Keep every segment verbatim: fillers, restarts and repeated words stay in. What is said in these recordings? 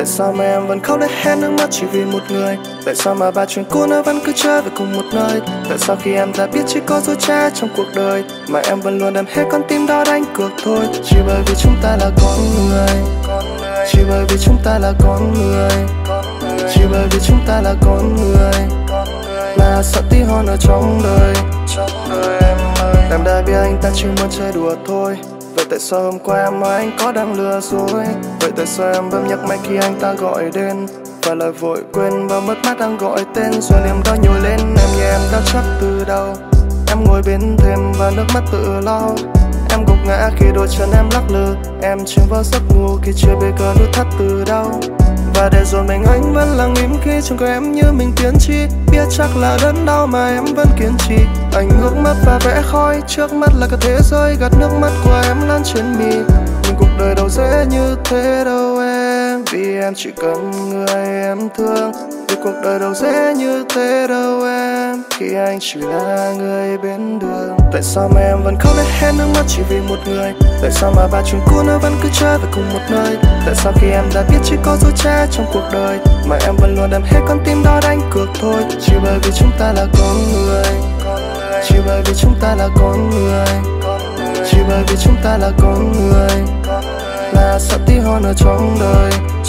Tại sao mà em vẫn khóc để hết nước mắt chỉ vì một người? Tại sao mà ba chuyện cũ nó vẫn cứ chơi về cùng một nơi? Tại sao khi em đã biết chỉ có dối trá trong cuộc đời mà em vẫn luôn đem hết con tim đó đánh cược thôi? Chỉ bởi vì chúng ta là con người, chỉ bởi vì chúng ta là con người, chỉ bởi vì chúng ta là con người, là sợ tí hon ở trong đời. Em đã biết anh ta chỉ muốn chơi đùa thôi. Vậy tại sao hôm qua em nói anh có đang lừa dối? Vậy tại sao em bấm nhấc máy khi anh ta gọi đến? Và lại vội quên và mất mát đang gọi tên. Rồi niềm đó nhồi lên em như em đã chắc từ đầu. Em ngồi bên thềm và nước mắt tự lau. Em gục ngã khi đôi chân em lắc lư. Em chìm vào giấc ngủ khi chưa biết cơ nút thắt từ đâu. Và để rồi mình anh vẫn lặng im khi trong coi em như mình tiên tri. Biết chắc là đớn đau mà em vẫn kiên trì. Anh ngước mắt và vẽ khói. Trước mắt là cả thế giới. Gạt nước mắt của em lan trên mi. Nhưng cuộc đời đâu dễ như thế đâu em. Vì em chỉ cần người em thương. Vì cuộc đời đâu dễ như thế đâu em. Khi anh chỉ là người bên đường. Tại sao mà em vẫn khóc để hết nước mắt chỉ vì một người? Tại sao mà ba chuyện cũ nó vẫn cứ chơi về cùng một nơi? Tại sao khi em đã biết chỉ có dối trá trong cuộc đời mà em vẫn luôn đem hết con tim đó đánh cược thôi? Chỉ bởi vì chúng ta là con người, chỉ bởi vì chúng ta là con người, chỉ bởi vì chúng ta là con người, là sợ tí hon ở trong đời.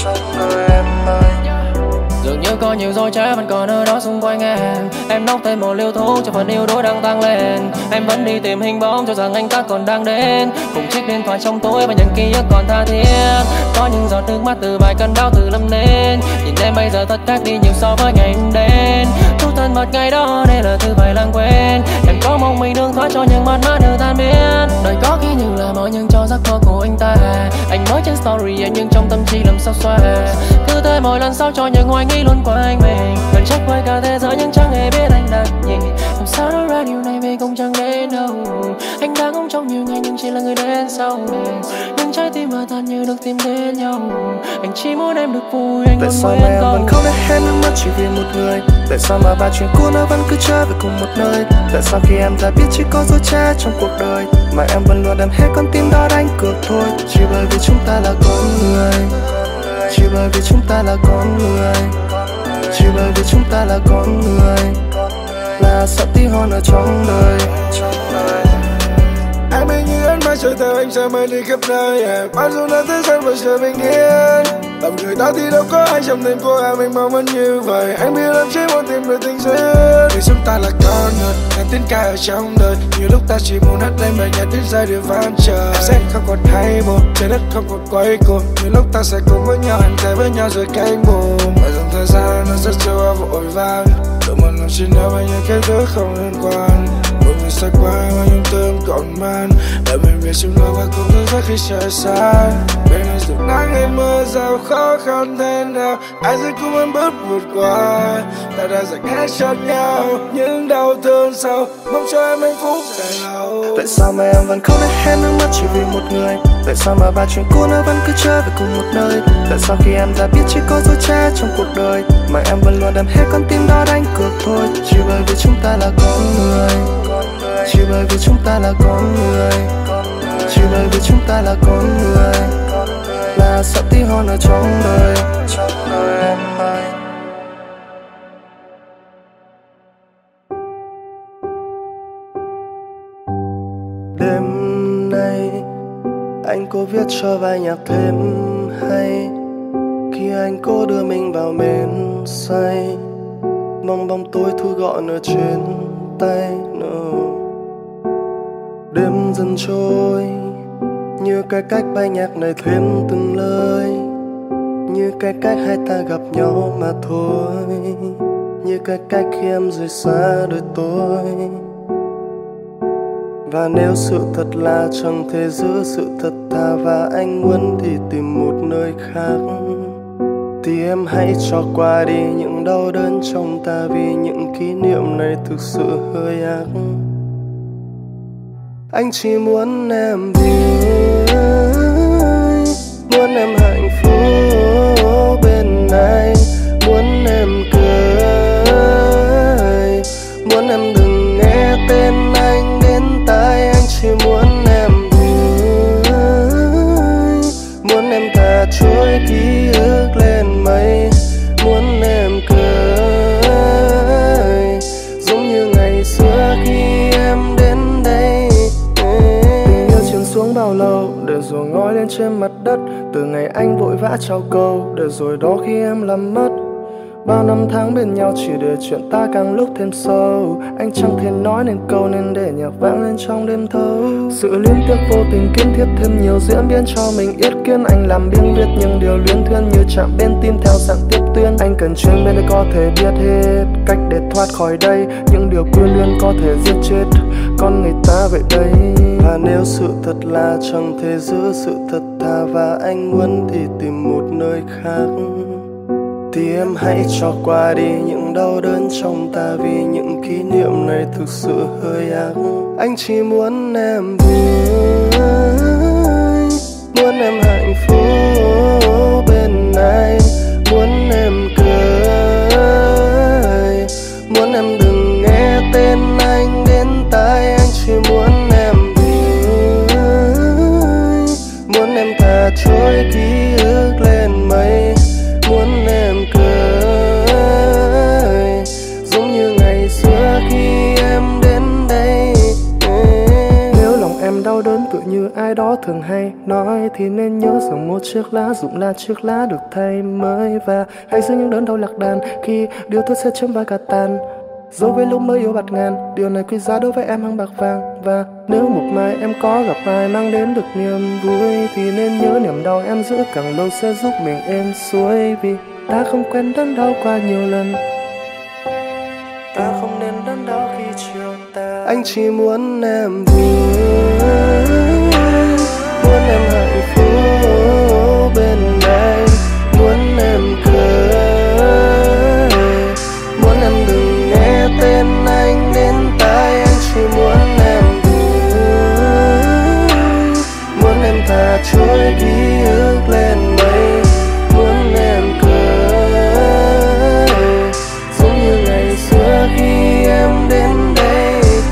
Em ơi, dường như có nhiều dối trá vẫn còn ở đó xung quanh em. Em nốc thêm một liều thuốc cho phần yêu đuối đang tăng lên. Em vẫn đi tìm hình bóng cho rằng anh ta còn đang đến. Cùng chiếc điện thoại trong tối và những ký ức còn tha thiết. Có những giọt nước mắt từ vài cơn bão từ lâm lên. Nhìn em bây giờ thật khác đi nhiều so với ngày em đến. Chút thân mật ngày đó đây là thứ phải lãng quên. Em có mong mình đương thoát cho những mất mát được tan biến. Đời có khi như là mơ nhưng cho giấc mơ của anh ta. Anh nói trên story em nhưng trong tâm trí làm sao xóa. Cứ thế mỗi lần sau cho những hoài nghi luôn qua anh mình. Gần trách với cả thế giới nhưng chẳng hề biết anh đang nhìn. Làm sao nói ra điều này vì cũng chẳng đến đâu. Anh đang ngóng trong nhiều ngày nhưng chỉ là người đến sau. Nhưng trái tim và tan như được tìm đến nhau. Anh chỉ muốn em được vui, anh tại vẫn sao nguyên mà em câu. vẫn khóc để hết nước mắt chỉ vì một người? Tại sao mà ba chuyện cũ nó vẫn cứ chơi về cùng một nơi? Tại sao khi em đã biết chỉ có dối trá trong cuộc đời mà em vẫn luôn đem hết con tim đó đánh cược thôi? Chỉ bởi vì chúng ta là con người, chỉ bởi vì chúng ta là con người, chỉ bởi vì chúng ta là con người, là sợ tí hon ở trong đời. Anh biết như anh mãi chờ theo anh sẽ mới đi khắp nơi yeah. Bao dù là thế gian vẫn chờ bình yên. Tầm người ta thì đâu có ai trong tim của em mình mong muốn như vậy. Anh biết em chỉ muốn tìm được tình duyên. Vì chúng ta là con người, nghe tiếng ca ở trong đời. Nhiều lúc ta chỉ muốn hát lên bài nhạc tiếng giai điệu vang trời. Em sẽ không còn hay buồn, trái đất không còn quay cuồng. Nhiều lúc ta sẽ cùng với nhau, hành thể với nhau rồi cánh buồm. Và dòng thời gian nó rất trôi vội vàng. Đôi một lòng chỉ nhớ về những cái thứ không liên quan. Một người xa qua mà nhung tương còn man. Để mình biết chúng nó và cũng thức giấc khi trời xa. Bên này dù nắng hay mưa giàu khó khăn thế nào, ai sẽ cùng em bước vượt qua. Ta đã dành hết cho nhau những đau thương sâu. Mong cho em hạnh phúc dài lâu. Tại sao mà em vẫn khóc để hết nước mắt chỉ vì một người? Tại sao mà ba chuyện cũ nó vẫn cứ chơi về cùng một nơi? Tại sao khi em đã biết chỉ có dối trá trong cuộc đời mà em vẫn luôn đem hết con tim đó đánh cược thôi? Chỉ bởi vì chúng ta là con người, chỉ bởi vì chúng ta là con người, chỉ bởi vì chúng ta là con người, là sợ tí hon ở trong đời. Em ơi, đêm nay anh cố viết cho bài nhạc thêm hay. Khi anh cố đưa mình vào men say, mong bóng tối thu gọn ở trên tay. No. Đêm dần trôi như cái cách bài nhạc này thêm từng lời, như cái cách hai ta gặp nhau mà thôi, như cái cách khi em rời xa đời tôi. Và nếu sự thật là chẳng thể giữ sự thật thà và anh muốn thì tìm một nơi khác, thì em hãy cho qua đi những đau đớn trong ta, vì những kỷ niệm này thực sự hơi ác. Anh chỉ muốn em vui, muốn em hạnh phúc bên anh, muốn em cười, muốn em đừng nghe tên anh đến tai. Anh chỉ muốn em vui, muốn em thả trôi ký ức lên lên trên mặt đất. Từ ngày anh vội vã trao câu, để rồi đó khi em làm mất. Bao năm tháng bên nhau chỉ để chuyện ta càng lúc thêm sâu. Anh chẳng thể nói nên câu nên để nhạc vang lên trong đêm thâu. Sự liên tiếp vô tình kiến thiết thêm nhiều diễn biến cho mình yết kiến. Anh làm biếng viết những điều luyến thuyên như chạm bên tim theo dạng tiếp tuyến. Anh cần chuyên bên để có thể biết hết cách để thoát khỏi đây. Những điều quyến luyến có thể giết chết con người ta vậy đây. Và nếu sự thật là chẳng thể giữ sự thật thà và anh muốn thì tìm một nơi khác, thì em hãy cho qua đi những đau đớn trong ta, vì những kỷ niệm này thực sự hơi ác. Anh chỉ muốn em vui, muốn em hạnh phúc bên anh, muốn em cười, muốn em đừng nghe tên anh đến tai. Anh chỉ muốn em vui, muốn em thả trôi ký ức lên mây, muốn em cười giống như ngày xưa khi em đến đây. Nếu lòng em đau đớn tự như ai đó thường hay nói, thì nên nhớ rằng một chiếc lá rụng là chiếc lá được thay mới. Và hãy giữ những đớn đau lạc đàn khi điều tốt sẽ chấm và cả tàn. Dẫu với lúc mới yêu bạt ngàn, điều này quý giá đối với em hơn bạc vàng. Và nếu một mai em có gặp ai mang đến được niềm vui, thì nên nhớ niềm đau em giữ càng lâu sẽ giúp mình êm xuôi. Vì ta không quen đớn đau qua nhiều lần, ta không nên đớn đau khi chiều ta. Anh chỉ muốn em vui, muốn em hạnh phúc bên anh, muốn em cười, muốn em đừng nghe tên anh đến tai. Anh chỉ muốn em vui, muốn em thả trôi ký ức lên mây, muốn em cười giống như ngày xưa khi em đến đây.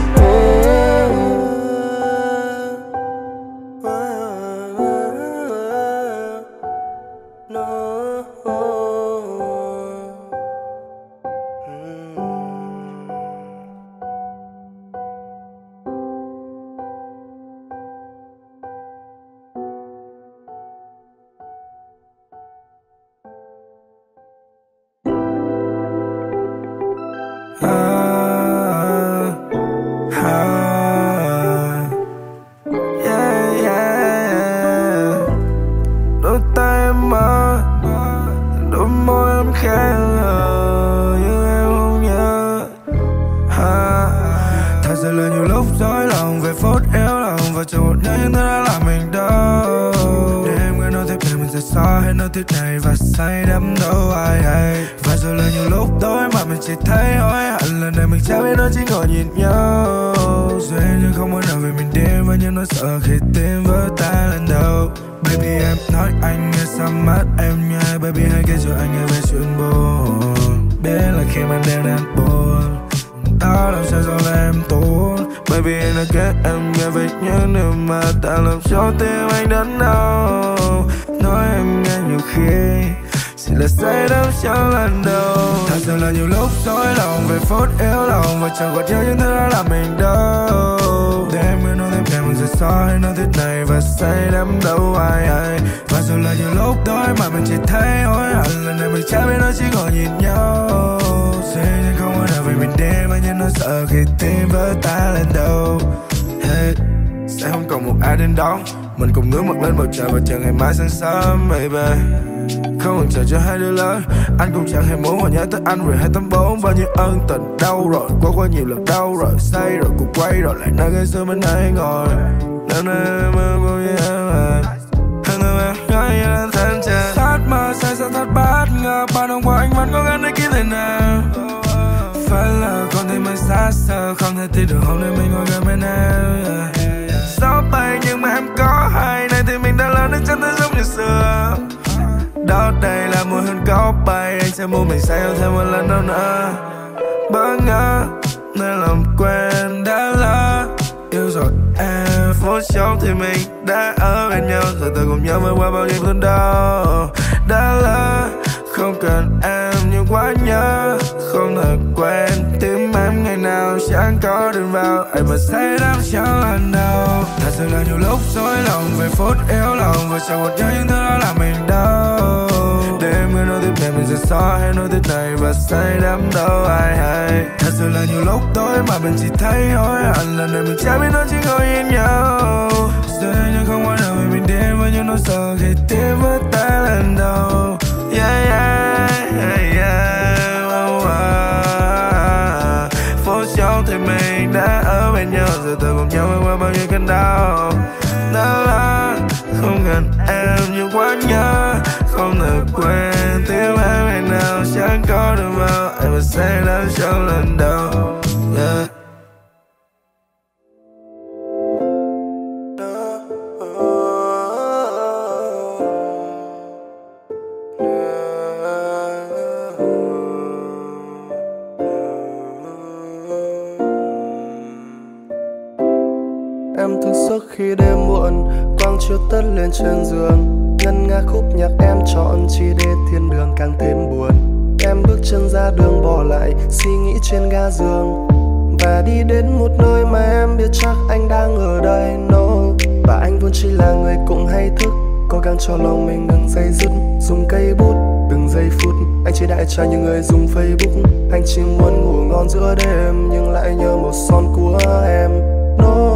Chẳng còn nhớ những thứ đã làm mình đau. Để em nghe nói thêm em mình sẽ so hay nói thứ này và say đắm đâu ai ai. Và dù là nhiều lúc đôi mà mình chỉ thấy hối hận, lần này mình chả biết nói chỉ ngồi nhìn nhau. Dễ nhưng không có nào vì mình đêm và nhưng nó sợ khi tim vỡ ta lên đâu. Hey, sẽ không còn một ai đến đón mình cùng ngước mặt lên bầu trời và chờ ngày mai sáng sớm baby. Không còn chờ cho hai đứa lớn, anh cũng chẳng hề muốn mà nhớ tới anh rồi hai tám bốn. Bao nhiêu ân tình đau rồi, qua qua nhiều lần đau rồi, say rồi cuộc quay rồi lại nơi ngày xưa mình hay ngồi. Năm nay em mơ bao nhiêu em à, hàng năm em nói như đang thân trời. Thắt mơ say sao thật bất ngờ, bao năm qua anh vẫn cố gắng để kiếm thế nào. Phải là con tim mình xa xờ, không thể tin được hôm nay mình ngồi gần bên em. Gió bay nhưng mà em có hay, nay thì mình đã lớn đến chẳng thể giống như xưa. Đó đây là mùi hương có bay, anh sẽ mua mình say yêu thêm một lần đâu nữa. Bất ngờ nên làm quen đã lỡ yêu rồi em. Phút chốc thì mình đã ở bên nhau, giờ tôi cùng nhau vượt qua bao nhiêu cơn đau. Đã lỡ không cần em nhưng quá nhớ, không thể quen tim em ngày nào chẳng có đừng vào. Anh mà say đắm trong lần đầu. Thật sự là nhiều lúc dối lòng về phút yếu lòng, vừa chẳng một nhớ những thứ đó làm mình đau. Để em người nói tiếp này mình sẽ xóa hay nói tiếp này và say đắm đâu ai hay. Thật sự là nhiều lúc tối mà mình chỉ thấy hối hận, lần này mình chẳng biết nói chỉ ngồi yên nhau. Giờ nhưng không quan nào mình đến với những nỗi sợ khi tiếp với ta lần đầu. Yeah yeah yeah yeah oh, oh. Phút trong thì mình đã ở bên nhau, giờ tôi cùng nhau qua bao nhiêu cơn đau. Đã là không cần em nhưng quá nhớ, không được quên tiếng em ngày nào chẳng có được vào em và say đắm trong lần đầu. Yeah. Em thức giấc khi đêm muộn, quang chiếu tất lên trên giường, ngân nga khúc nhạc em chọn chỉ để thiên đường càng thêm buồn. Em bước chân ra đường bỏ lại suy nghĩ trên ga giường, và đi đến một nơi mà em biết chắc anh đang ở đây. No, và anh vốn chỉ là người cũng hay thức, cố gắng cho lòng mình ngừng dây dứt, dùng cây bút từng giây phút. Anh chỉ đại cho những người dùng Facebook, anh chỉ muốn ngủ ngon giữa đêm nhưng lại nhớ một son của em. No,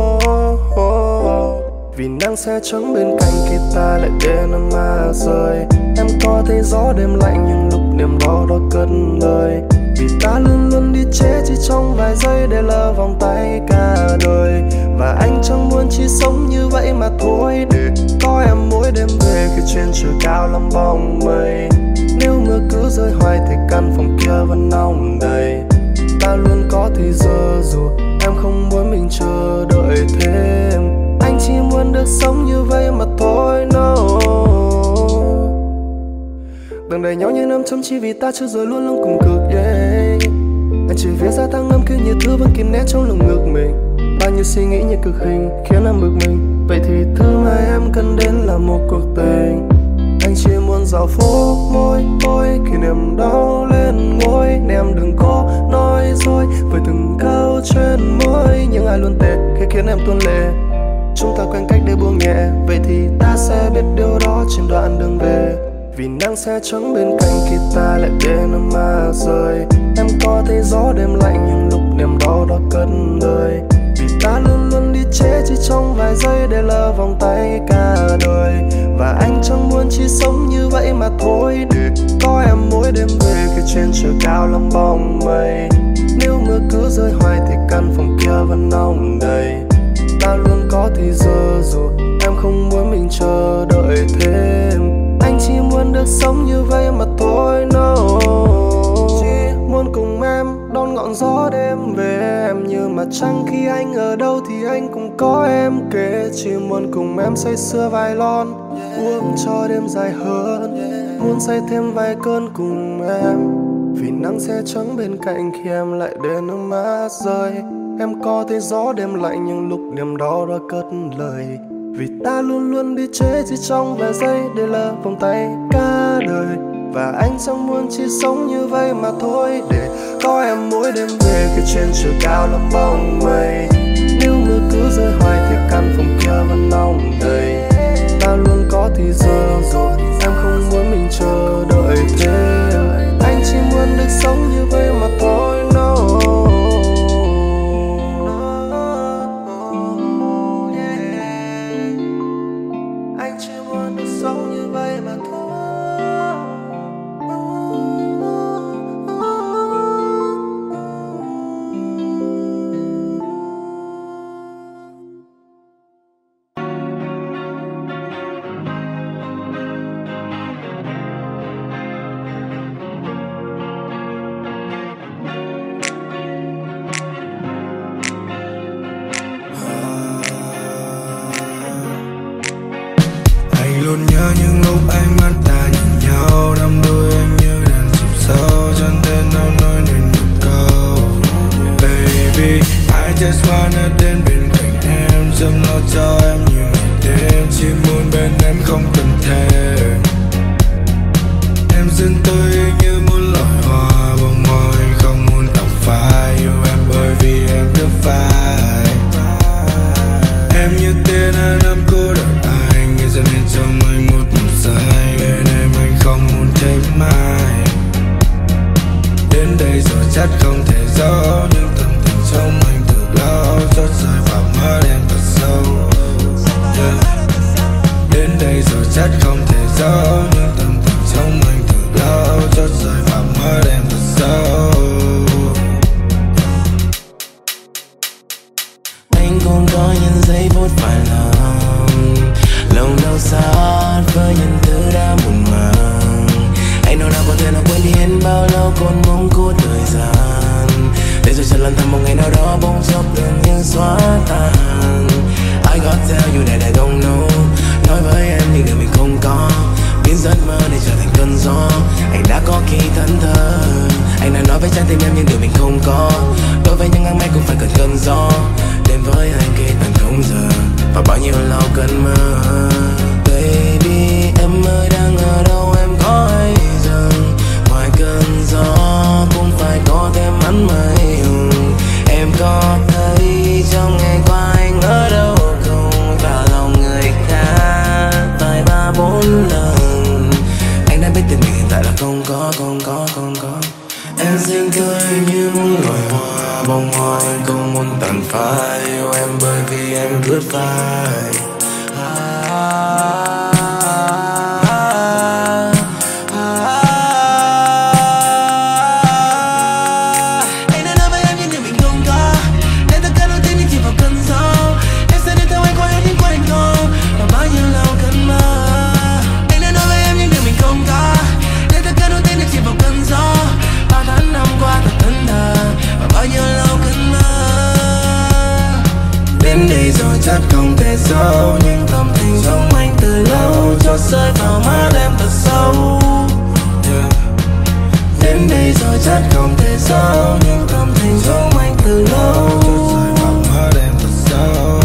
vì nắng xe trắng bên cạnh khi ta lại để nó mà rơi. Em có thấy gió đêm lạnh nhưng lúc niềm đau đó cất lời. Vì ta luôn luôn đi chế chỉ trong vài giây để lỡ vòng tay cả đời. Và anh chẳng muốn chỉ sống như vậy mà thôi, để có em mỗi đêm về khi trên trời cao lắm bóng mây. Nếu mưa cứ rơi hoài thì căn phòng kia vẫn nóng đầy. Ta luôn có thì giờ dù em không muốn mình chờ đợi thêm. Anh chỉ muốn được sống như vậy mà thôi. No, đừng đẩy nhau như năm chấm chỉ vì ta chưa rồi luôn luôn cùng cực. Yeah, anh chỉ viết ra thăng âm cứ nhiều thứ vẫn kìm nén trong lồng ngực mình. Bao nhiêu suy nghĩ như cực hình khiến em bực mình. Vậy thì thứ mà em cần đến là một cuộc tình. Anh chỉ muốn dạo phố môi tôi khi niềm đau lên ngôi. Em đừng có nói dối với từng câu trên môi, nhưng ai luôn tệ khi khiến em tuôn lệ. Chúng ta quen cách để buông nhẹ, vậy thì ta sẽ biết điều đó trên đoạn đường về. Vì nắng sẽ trắng bên cạnh khi ta lại để nó mà rơi. Em có thấy gió đêm lạnh nhưng lúc niềm đau đó cất lời. Vì ta luôn luôn đi chế chỉ trong vài giây để lỡ vòng tay cả đời. Và anh chẳng muốn chỉ sống như vậy mà thôi, để có em mỗi đêm về khi trên trời cao lắm bóng mây. Nếu mưa cứ rơi hoài thì căn phòng kia vẫn nóng đầy. Ta luôn có thì giờ dù em không muốn mình chờ đợi thêm. Anh chỉ muốn được sống như vậy mà thôi. No, chỉ muốn cùng em đón ngọn gió đêm về em như mặt trăng. Khi anh ở đâu thì anh cũng có em kể. Chỉ muốn cùng em say sưa vài lon, uống cho đêm dài hơn. Muốn say thêm vài cơn cùng em. Vì nắng sẽ trắng bên cạnh khi em lại để nước mắt rơi. Em có thấy gió đêm lạnh nhưng lúc niềm đau đó cất lời. Vì ta luôn luôn đi chế chỉ trong vài giây để lỡ vòng tay cả đời. Và anh chẳng muốn chỉ sống như vậy mà thôi, để có em mỗi đêm về khi trên trời cao lắm bóng mây. Nếu mưa cứ rơi hoài thì căn phòng kia vẫn nóng đầy. Ta luôn có thì giờ dù em không muốn mình chờ đợi thêm. Anh chỉ muốn được sống như vậy mà thôi. No, sống như vậy mà thôi. giấu những tâm tình trong anh từ lâu, chót rơi vào mắt em thật sâu. Yeah. Đến đây rồi chắc không thể giấu những tâm tình trong anh từ lâu, chót rơi vào mắt em thật sâu. Anh cũng có những giây phút phải lòng, lòng đau xót với những thứ đã muộn màng. Anh đâu nào có thể nào quên đi em bao lâu còn mong cố thời gian, để rồi sẽ lần thầm một ngày nào đó bóng dốc đường như xóa tan. I got tell you that I don't know, nói với em những điều mình không có, biến giấc mơ để trở thành cơn gió. Anh đã có khi thẫn thờ, anh đã nói với trái tim em những điều mình không có. Đối với những áng mây cũng phải cần cơn gió, đến với anh khi tận không giờ và bao nhiêu lâu cơn mơ. Baby em ơi đang ở đâu em có hay rằng, ngoài cơn gió cũng phải có thêm ánh mây. Em có thấy trong ngày qua anh ở đâu không, và lòng người khác vài ba bốn lần. Anh đã biết tình mình hiện tại là không có, không có, không có. Em xinh tươi như một loài hoa, bông hoa em không muốn tàn phai yêu em bởi vì em lướt vai. Anh đã nói với em những điều mình không có, để tất cả nỗi tin đi chìm vào cơn gió. Em sẽ đi theo anh qua hết những quanh co và bao nhiêu lâu cơn mơ. Anh đã nói với em những điều mình không có, để tất cả nỗi tin đi chìm vào cơn gió. Bao tháng năm qua thật thẫn thờ và bao nhiêu lâu cơn mơ. Đến đây rồi chắc không thể giấu những tâm tình trong anh từ lâu, chót rơi vào mắt em thật sâu. Yeah. Đến đây rồi chắc không thể giấu những tâm tình trong anh từ lâu, chót rơi vào mắt em thật sâu.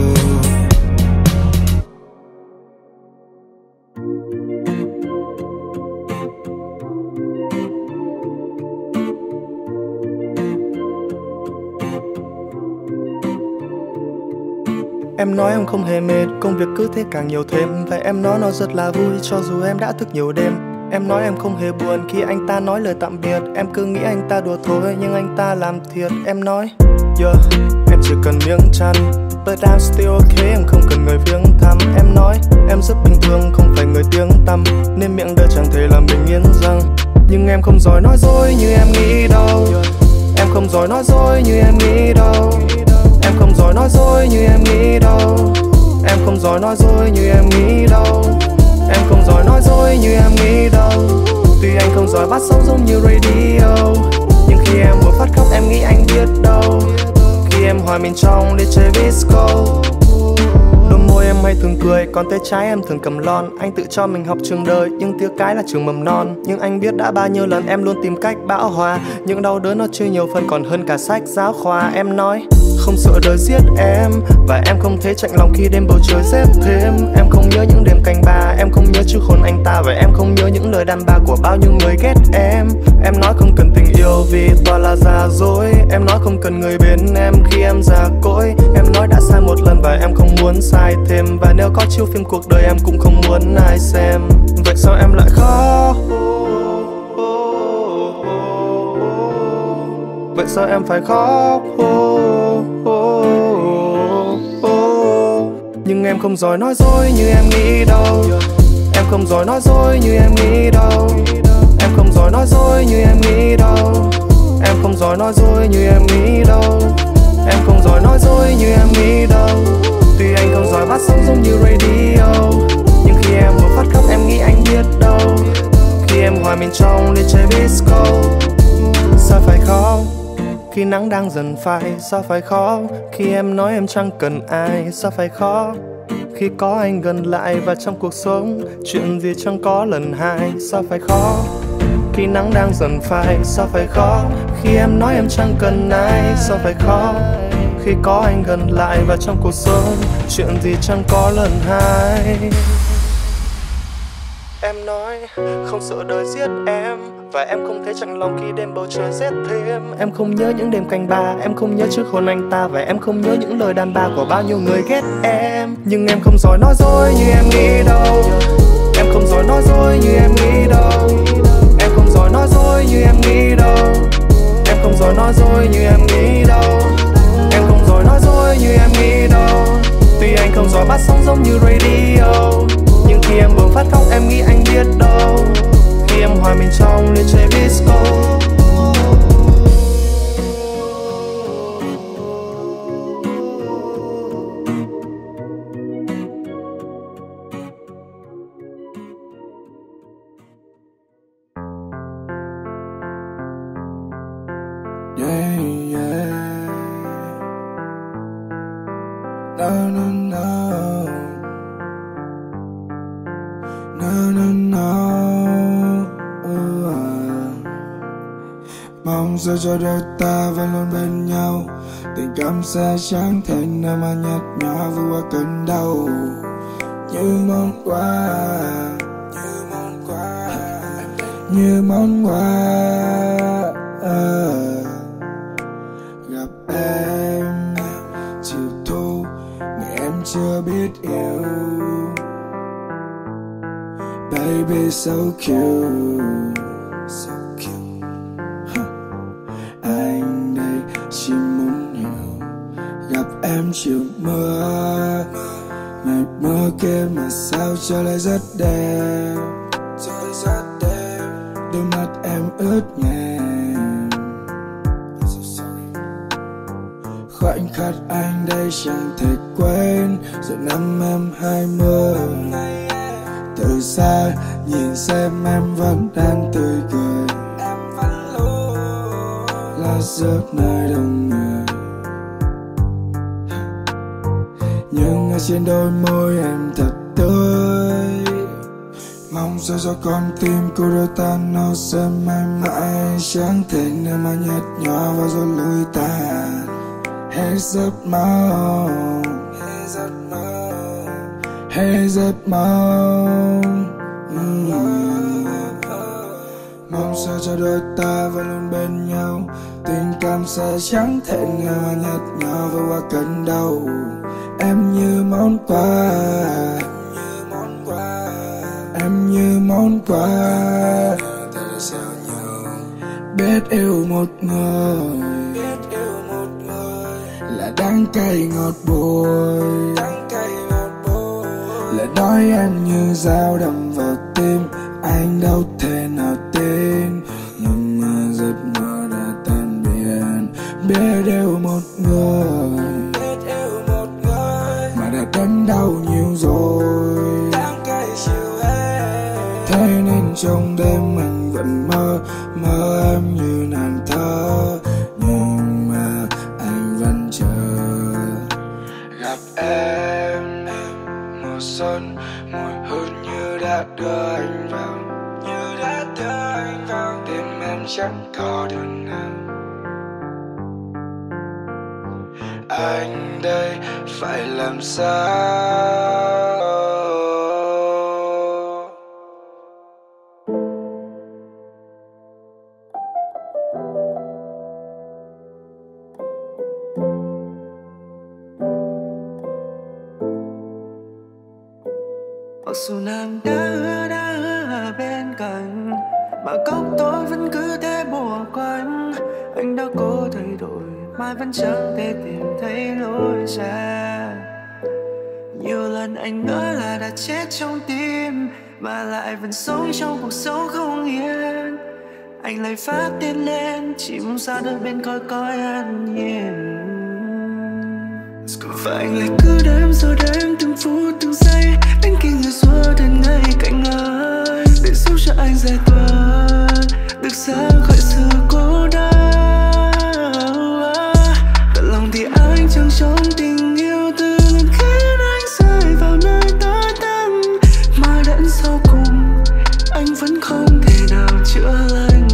Em nói em không hề mệt, công việc cứ thế càng nhiều thêm. Và em nói nó rất là vui cho dù em đã thức nhiều đêm. Em nói em không hề buồn khi anh ta nói lời tạm biệt. Em cứ nghĩ anh ta đùa thôi nhưng anh ta làm thiệt. Em nói yeah, em chỉ cần miếng chăn, but I'm still okay, em không cần người viếng thăm. Em nói em rất bình thường, không phải người tiếng tăm, nên miệng đời chẳng thể làm mình yên răng. Nhưng em không giỏi nói dối như em nghĩ đâu. Em không giỏi nói dối như em nghĩ đâu. Em không giỏi nói dối như em nghĩ đâu. Em không giỏi nói dối như em nghĩ đâu. Em không giỏi nói dối như em nghĩ đâu. Tuy anh không giỏi bắt sóng giống như radio, nhưng khi em vừa phát khóc em nghĩ anh biết đâu. Khi em hòa mình trong đi chơi disco, đôi môi em hay thường cười, còn tay trái em thường cầm lon. Anh tự cho mình học trường đời, nhưng tiếc cái là trường mầm non. Nhưng anh biết đã bao nhiêu lần em luôn tìm cách bão hòa, những đau đớn nó chưa nhiều phần còn hơn cả sách giáo khoa. Em nói không sợ đời giết em, và em không thấy chạnh lòng khi đêm bầu trời xếp thêm. Em không nhớ những đêm canh ba, em không nhớ chiếc hôn anh ta, và em không nhớ những lời đàn bà của bao nhiêu người ghét em. Em nói không cần tình yêu vì toàn là giả dối. Em nói không cần người bên em khi em già cỗi. Em nói đã sai một lần và em không muốn sai thêm, và nếu có chiếu phim cuộc đời em cũng không muốn ai xem. Vậy sao em lại khóc? Vậy sao em phải khóc? Oh, oh, oh, oh. Nhưng em không giỏi nói dối như em nghĩ đâu. Em không giỏi nói dối như em nghĩ đâu. Em không giỏi nói dối như em nghĩ đâu. Em không giỏi nói dối như em nghĩ đâu. Em không giỏi nói dối như em nghĩ đâu. Tuy anh không giỏi bắt sóng giống như radio, nhưng khi em vừa phát khóc em nghĩ anh biết đâu. Khi em hòa mình trong đi chơi disco, sao phải khóc khi nắng đang dần phai? Sao phải khóc khi em nói em chẳng cần ai? Sao phải khóc khi có anh gần lại và trong cuộc sống chuyện gì chẳng có lần hai? Sao phải khóc khi nắng đang dần phai? Sao phải khóc khi em nói em chẳng cần ai? Sao phải khóc khi có anh gần lại và trong cuộc sống chuyện gì chẳng có lần hai? Em nói không sợ đời giết em, và em không thấy chạnh lòng khi đêm bầu trời rét thêm. Em không nhớ những đêm canh ba, em không nhớ trước hôn anh ta, và em không nhớ những lời đàn bà của bao nhiêu người ghét em. Nhưng em không giỏi nói dối như em nghĩ đâu. Em không giỏi nói dối như em nghĩ đâu. Em không giỏi nói dối như em nghĩ đâu. Em không không rồi nói dối như em nghĩ đâu. Em không rồi nói dối như em nghĩ đâu. Tuy anh không giỏi bắt sóng giống như radio, nhưng khi em buồn phát khóc em nghĩ anh biết đâu. Khi em hòa mình trong liên chơi disco. Yeah, yeah. No, no, no. No, no, no. Uh. Mong sao cho đôi ta vẫn luôn bên nhau. Tình cảm sẽ chẳng thể nào mà nhạt nhòa vượt qua cơn đau. Như món quà, như món quà, như món quà. Uh. Gặp em chiều thu ngày em chưa biết yêu. Baby so cute, so cute. Huh. Anh đây chỉ muốn hiểu. Gặp em chiều mưa, ngày mưa kia mà sao trời lại rất đẹp, trời rất đẹp. Đôi mắt em ướt nhèm. Khoảnh khắc anh đây chẳng thể quên. Rồi năm em hai mươi, từ xa nhìn xem em vẫn đang tươi cười. Em vẫn luôn là giấc nơi đông người. Nhưng ở trên đôi môi em thật tươi. Mong sao cho con tim của đôi ta nó sẽ mãi mãi chẳng thể nào mà nhạt nhòa và rồi lùi tàn. Hết giấc mong, hết giấc mong, hết giấc mong. Mm. Mong sao cho đôi ta vẫn luôn bên nhau. Tình cảm sẽ chẳng thể nào mà nhạt nhòa vượt qua cơn đau. Em như món quà, em như món quà, em như món quà. Biết yêu một người, biết yêu một người là đắng cay ngọt bùi, đắng cay ngọt bùi. Là nói em như dao đâm vào tim, anh đâu thể nào tin. Nhưng mà giấc mơ đã tan biến. Biết yêu một người, biết yêu một người mà đã đớn đau nhiều rồi, đắng cay chiều hết. Thế nên trong đêm anh vẫn mơ, mơ em như nàng thơ. Nhưng mà anh vẫn chờ gặp em. Mùa xuân mùi hương như đã đưa anh vào, như đã đưa anh vào. Đêm em chẳng có đường nào. Anh đây phải làm sao? Mặc dù nàng đã đã ở bên cạnh, mà góc tôi vẫn cứ thế bủa quanh. Anh đã cố thay đổi, mai vẫn chẳng thể tìm thấy lối ra. Nhiều lần anh ngỡ là đã chết trong tim, mà lại vẫn sống trong cuộc sống không yên. Anh lại phát điên lên, chỉ mong sao được bên coi coi an nhiên. Và anh lại cứ đếm rồi đếm từng phút từng giây, đến khi người xua đến ngay cạnh anh, để giúp cho anh giải tỏa được ra khỏi sự cô đơn. Thật lòng thì anh chẳng trong tình yêu từ lần khiến anh rơi vào nơi tối tăm, mà đến sau cùng anh vẫn không thể nào chữa lành.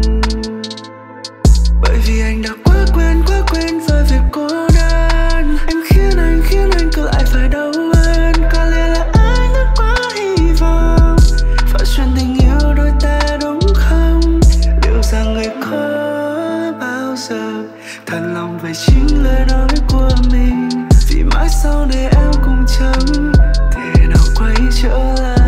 Bởi vì anh đã quá quen quá quen với việc cô đơn. Em khiến anh khiến anh cứ lại phải đau ơn. Có lẽ là anh đã quá hy vọng vào chuyện tình yêu đôi ta đúng không? Liệu rằng người có bao giờ thật lòng về chính lời nói của mình? Vì mãi sau này em cũng chẳng thể nào quay trở lại.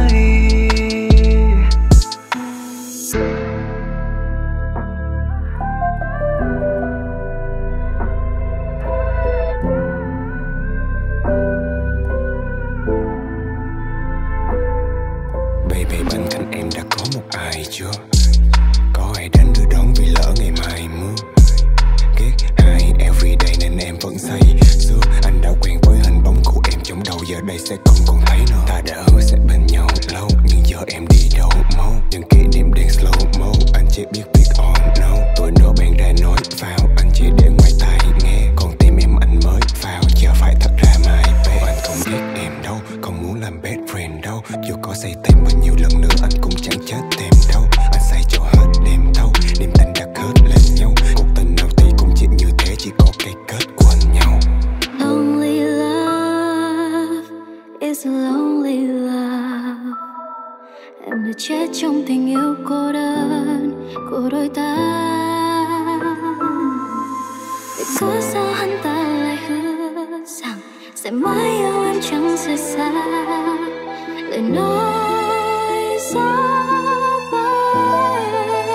cớ sao hắn ta lại hứa rằng sẽ mãi yêu em chẳng rời xa. Lời nói gió bay.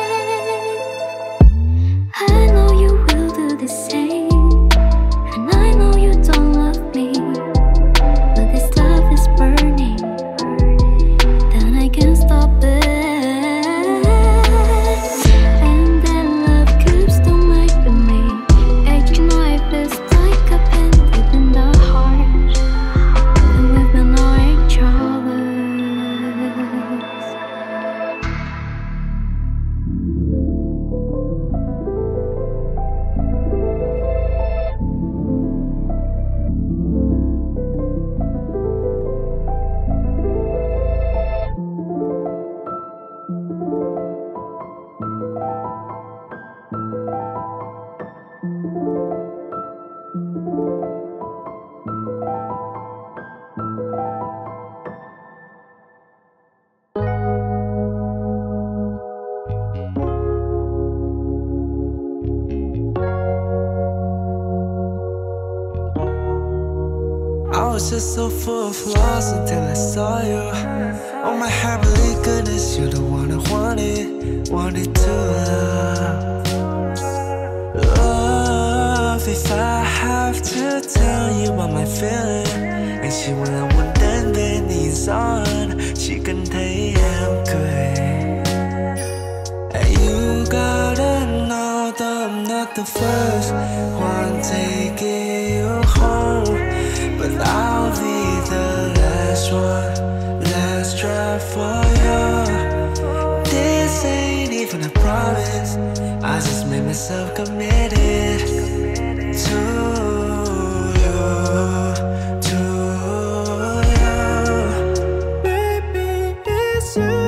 I know you will do the same, and I know you don't love me, but this love is burning, then I can't stop it. And then love keeps on making me. Each knife is like a pin deep in the heart, and we've been knowing each other. I was just so full of flaws until I saw you. Oh my heavenly goodness, you're the one I wanted, wanted to love. Love, if I have to tell you about my feeling, anh chỉ muốn là muốn đến bên nhìn gió, chỉ cần thấy em cười. You gotta know that I'm not the first one taking you home, but I'll be the last one, last try for you. This ain't even a promise, I just made myself committed to you, to you. Baby, it's you.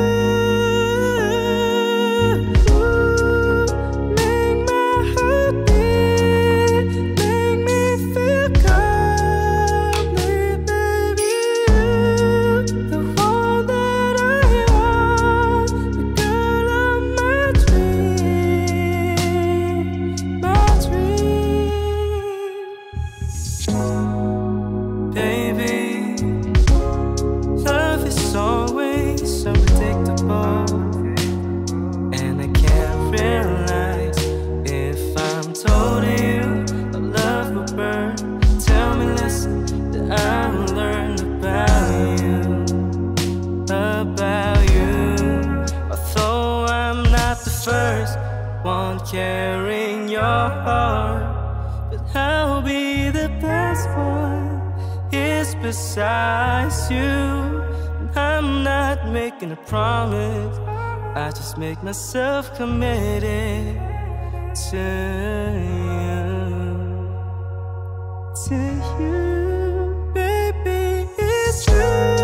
Carrying your heart, but I'll be the best one. It's besides you, and I'm not making a promise, I just make myself committed to you, to you, baby, it's you.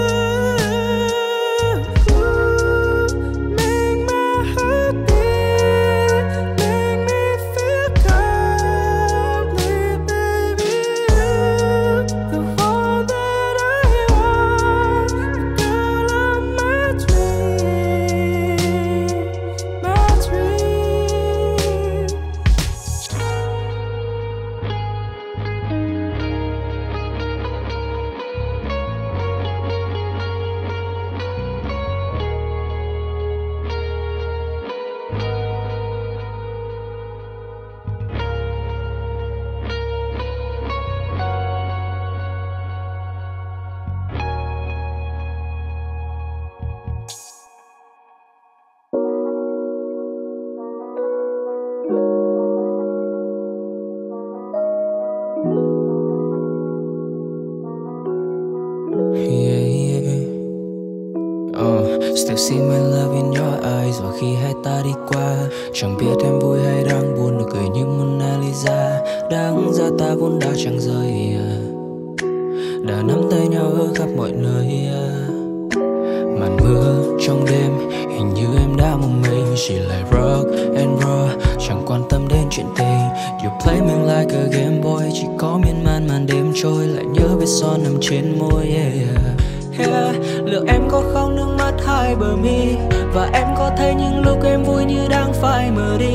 Still see my love in your eyes. Và khi hai ta đi qua, chẳng biết em vui hay đang buồn, nụ cười như Mona Lisa. Đáng ra ta vốn đã chẳng rời, đã nắm tay nhau ở khắp mọi nơi. Màn mưa trong đêm, hình như em đã mong mình chỉ lại rock and roll, chẳng quan tâm đến chuyện tình. You play me like a game boy, chỉ có miên man màn đêm trôi, lại nhớ vết son nằm trên môi. Yeah, yeah. Liệu em có khóc nước mắt hai bờ mi, và em có thấy những lúc em vui như đang phai mờ đi.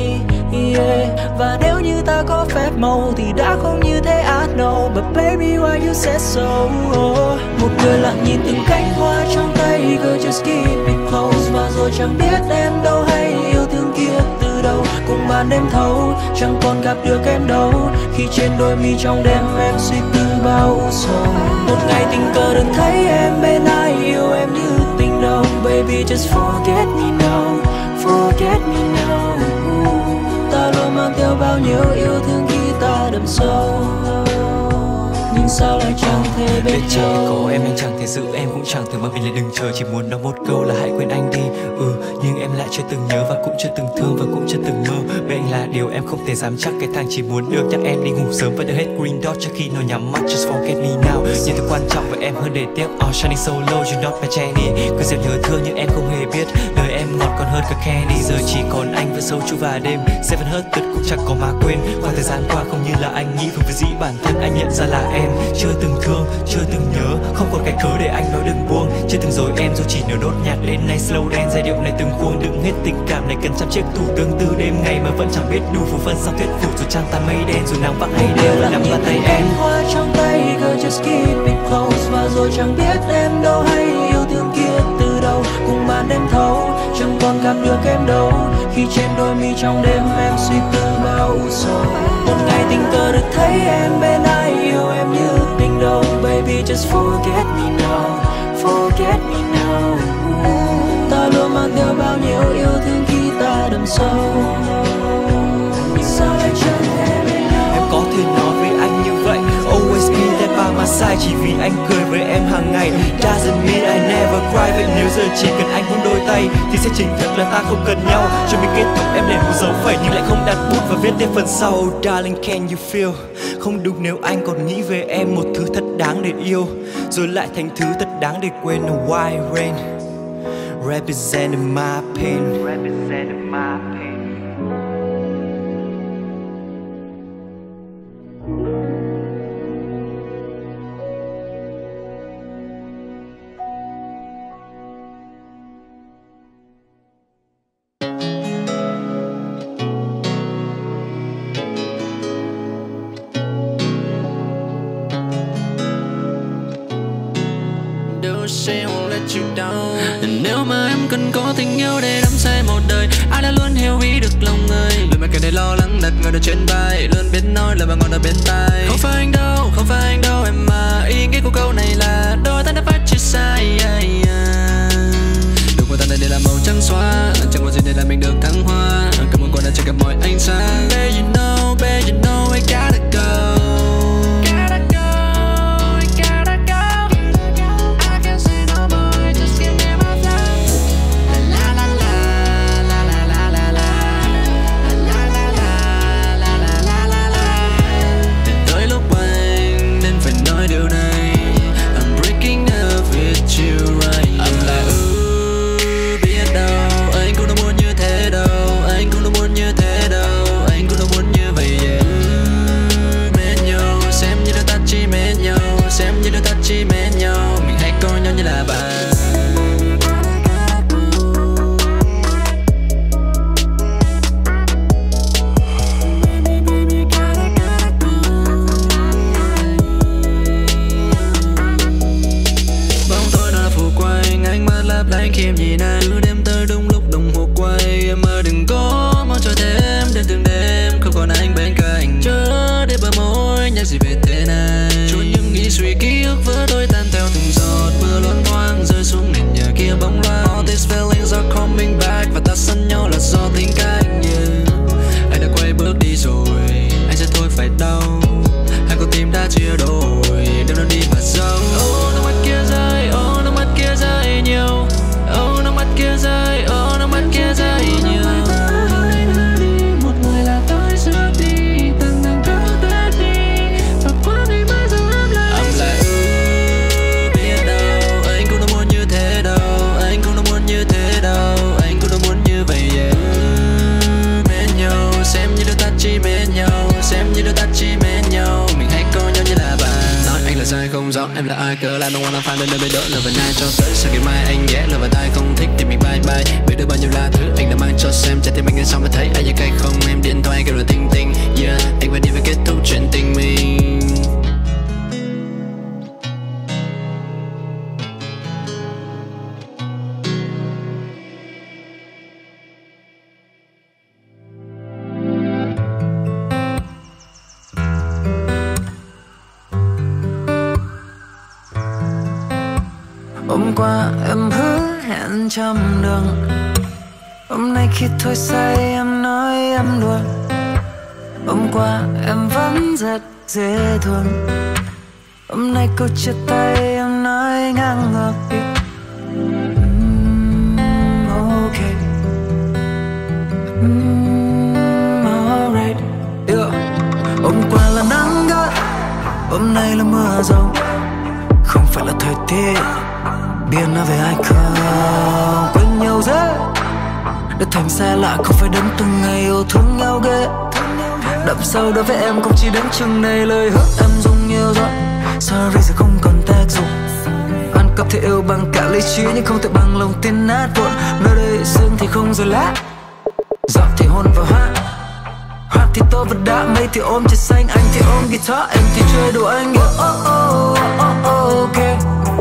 yeah. Và nếu như ta có phép màu thì đã không như thế, I know. But baby why you said so, oh. Một người lặng nhìn từng cánh hoa trong tay, girl just keep it close. Và rồi chẳng biết em đâu hay yêu thương kia từ đâu. Cùng màn đêm thấu chẳng còn gặp được em đâu, khi trên đôi mi trong đêm em suy tư bao u sầu. Một ngày tình cờ được thấy em bên ai yêu em như tình đầu. Baby just forget me now, forget me now. Ta luôn mang theo bao nhiêu yêu thương khi ta đậm sâu, nhưng sao lại chẳng thể bên trời có em anh chẳng thể giữ em, cũng chẳng thể mà mình lại đừng chờ. Chỉ muốn nói một câu là hãy quên anh đi, ừ nhưng em lại chưa từng nhớ và cũng chưa từng thương và cũng chưa từng mơ. Bên anh là điều em không thể dám chắc, cái thằng chỉ muốn được dắt em đi ngủ sớm và đưa hết green dot trước khi nó nhắm mắt. Just forget me now, nhưng thứ quan trọng với em hơn để tiếc. Oh shining so low, you not my Jenny. Cứ dẹp nhớ thương nhưng em không hề biết, lời em ngọt còn hơn cả candy. Giờ chỉ còn anh với sâu chu và đêm, seven hurt tuyệt cũng chẳng có má quên. Khoảng thời gian qua không như là anh nghĩ, vì dĩ bản thân anh nhận ra là em chưa từng thương, chưa từng nhớ, không còn cái cớ để anh nói đừng buông. Chưa từng rồi em dù chỉ nở nốt nhạc lên nay slow đen, giai điệu này từng khuôn đựng hết tình cảm này cần trăm chiếc tủ tương tư đêm ngày mà vẫn chẳng biết đủ phù phân sao thuyết phục. Dù trăng tàn mây đen dù nắng vắng hay đều là nằm bàn tay em. Hoa trong tay, girl just keep it close. Và rồi chẳng biết em đâu hay yêu thương kia từ đâu. Cùng màn đêm thấu chẳng còn gặp được em đâu, khi trên đôi mi trong đêm em suy tư bao u sầu. Một ngày tình cờ được thấy em bên ai yêu em như tình đầu. Baby just forget me now, forget me now. Ta luôn mang theo bao nhiêu yêu thương khi ta đậm sâu, nhưng sao lại chẳng thể bên nhau. Em có thể nói với anh như vậy, always be there by my side, chỉ vì anh cười với em hàng ngày. Doesn't mean I never cry, vậy nếu giờ chỉ cần anh buông đôi tay thì sẽ chính thức là ta không cần nhau. Cho mình kết thúc em để một dấu phẩy nhưng lại không đặt bút và viết đến phần sau. Darling can you feel, không đúng nếu anh còn nghĩ về em một thứ thật đáng để yêu, rồi lại thành thứ thật đáng để quên. A white rain representing my pain, representing my pain. Nếu mà em cần có tình yêu để đắm say một đời, ai đã luôn hiểu ý được lòng người. Lời mà kể để lo lắng đặt người trên vai, luôn biết nói lời mà ngon ở bên tai. Không phải anh đâu, không phải anh đâu em mà, ý nghĩa của câu này là đôi ta đã phát chia sai. Đừng quan tâm đây là màu trắng xóa, chẳng có gì để làm mình được thăng hoa. Cảm ơn cô đã cho gặp mọi ánh sáng. Babe you know, babe you know I gotta go. Muốn như thế đâu, anh cũng đâu muốn như thế đâu, anh cũng đâu muốn không rõ em là ai cỡ là don't wanna find nơi bên đỡ lời vừa nay cho tới sao ngày mai anh ghé lời vào tai không thích thì mình bye bye biết được bao nhiêu là thứ anh đã mang cho xem trái tim anh nghe xong mới thấy ai như cay không em điện thoại kêu là tinh tinh yeah anh phải đi về kết thúc chuyện tình mình. Hôm qua em hứa hẹn trăm đường, hôm nay khi thôi say em nói em đùa. Hôm qua em vẫn rất dễ thương, hôm nay câu chia tay em nói ngang ngược. mm, Ok, mm, alright. Yeah. Hôm qua là nắng gắt, hôm nay là mưa rông, không phải là thời tiết biết nói về ai không. Quên nhau dễ đã thành xa lạ, không phải đến từng ngày yêu thương nhau ghê. Đậm sâu đối với em không chỉ đến chừng này, lời hứa em dùng nhiều rồi. Sorry giờ không còn tác dụng, ăn cắp thì yêu bằng cả lý trí nhưng không thể bằng lòng tin nát vụn. Nơi đây sương thì không rơi lá, giọt thì hôn vào hoa. Hoa thì tô vật đá, mây thì ôm trời xanh. Anh thì ôm guitar, em thì chơi đồ anh. Oh oh oh oh oh ok.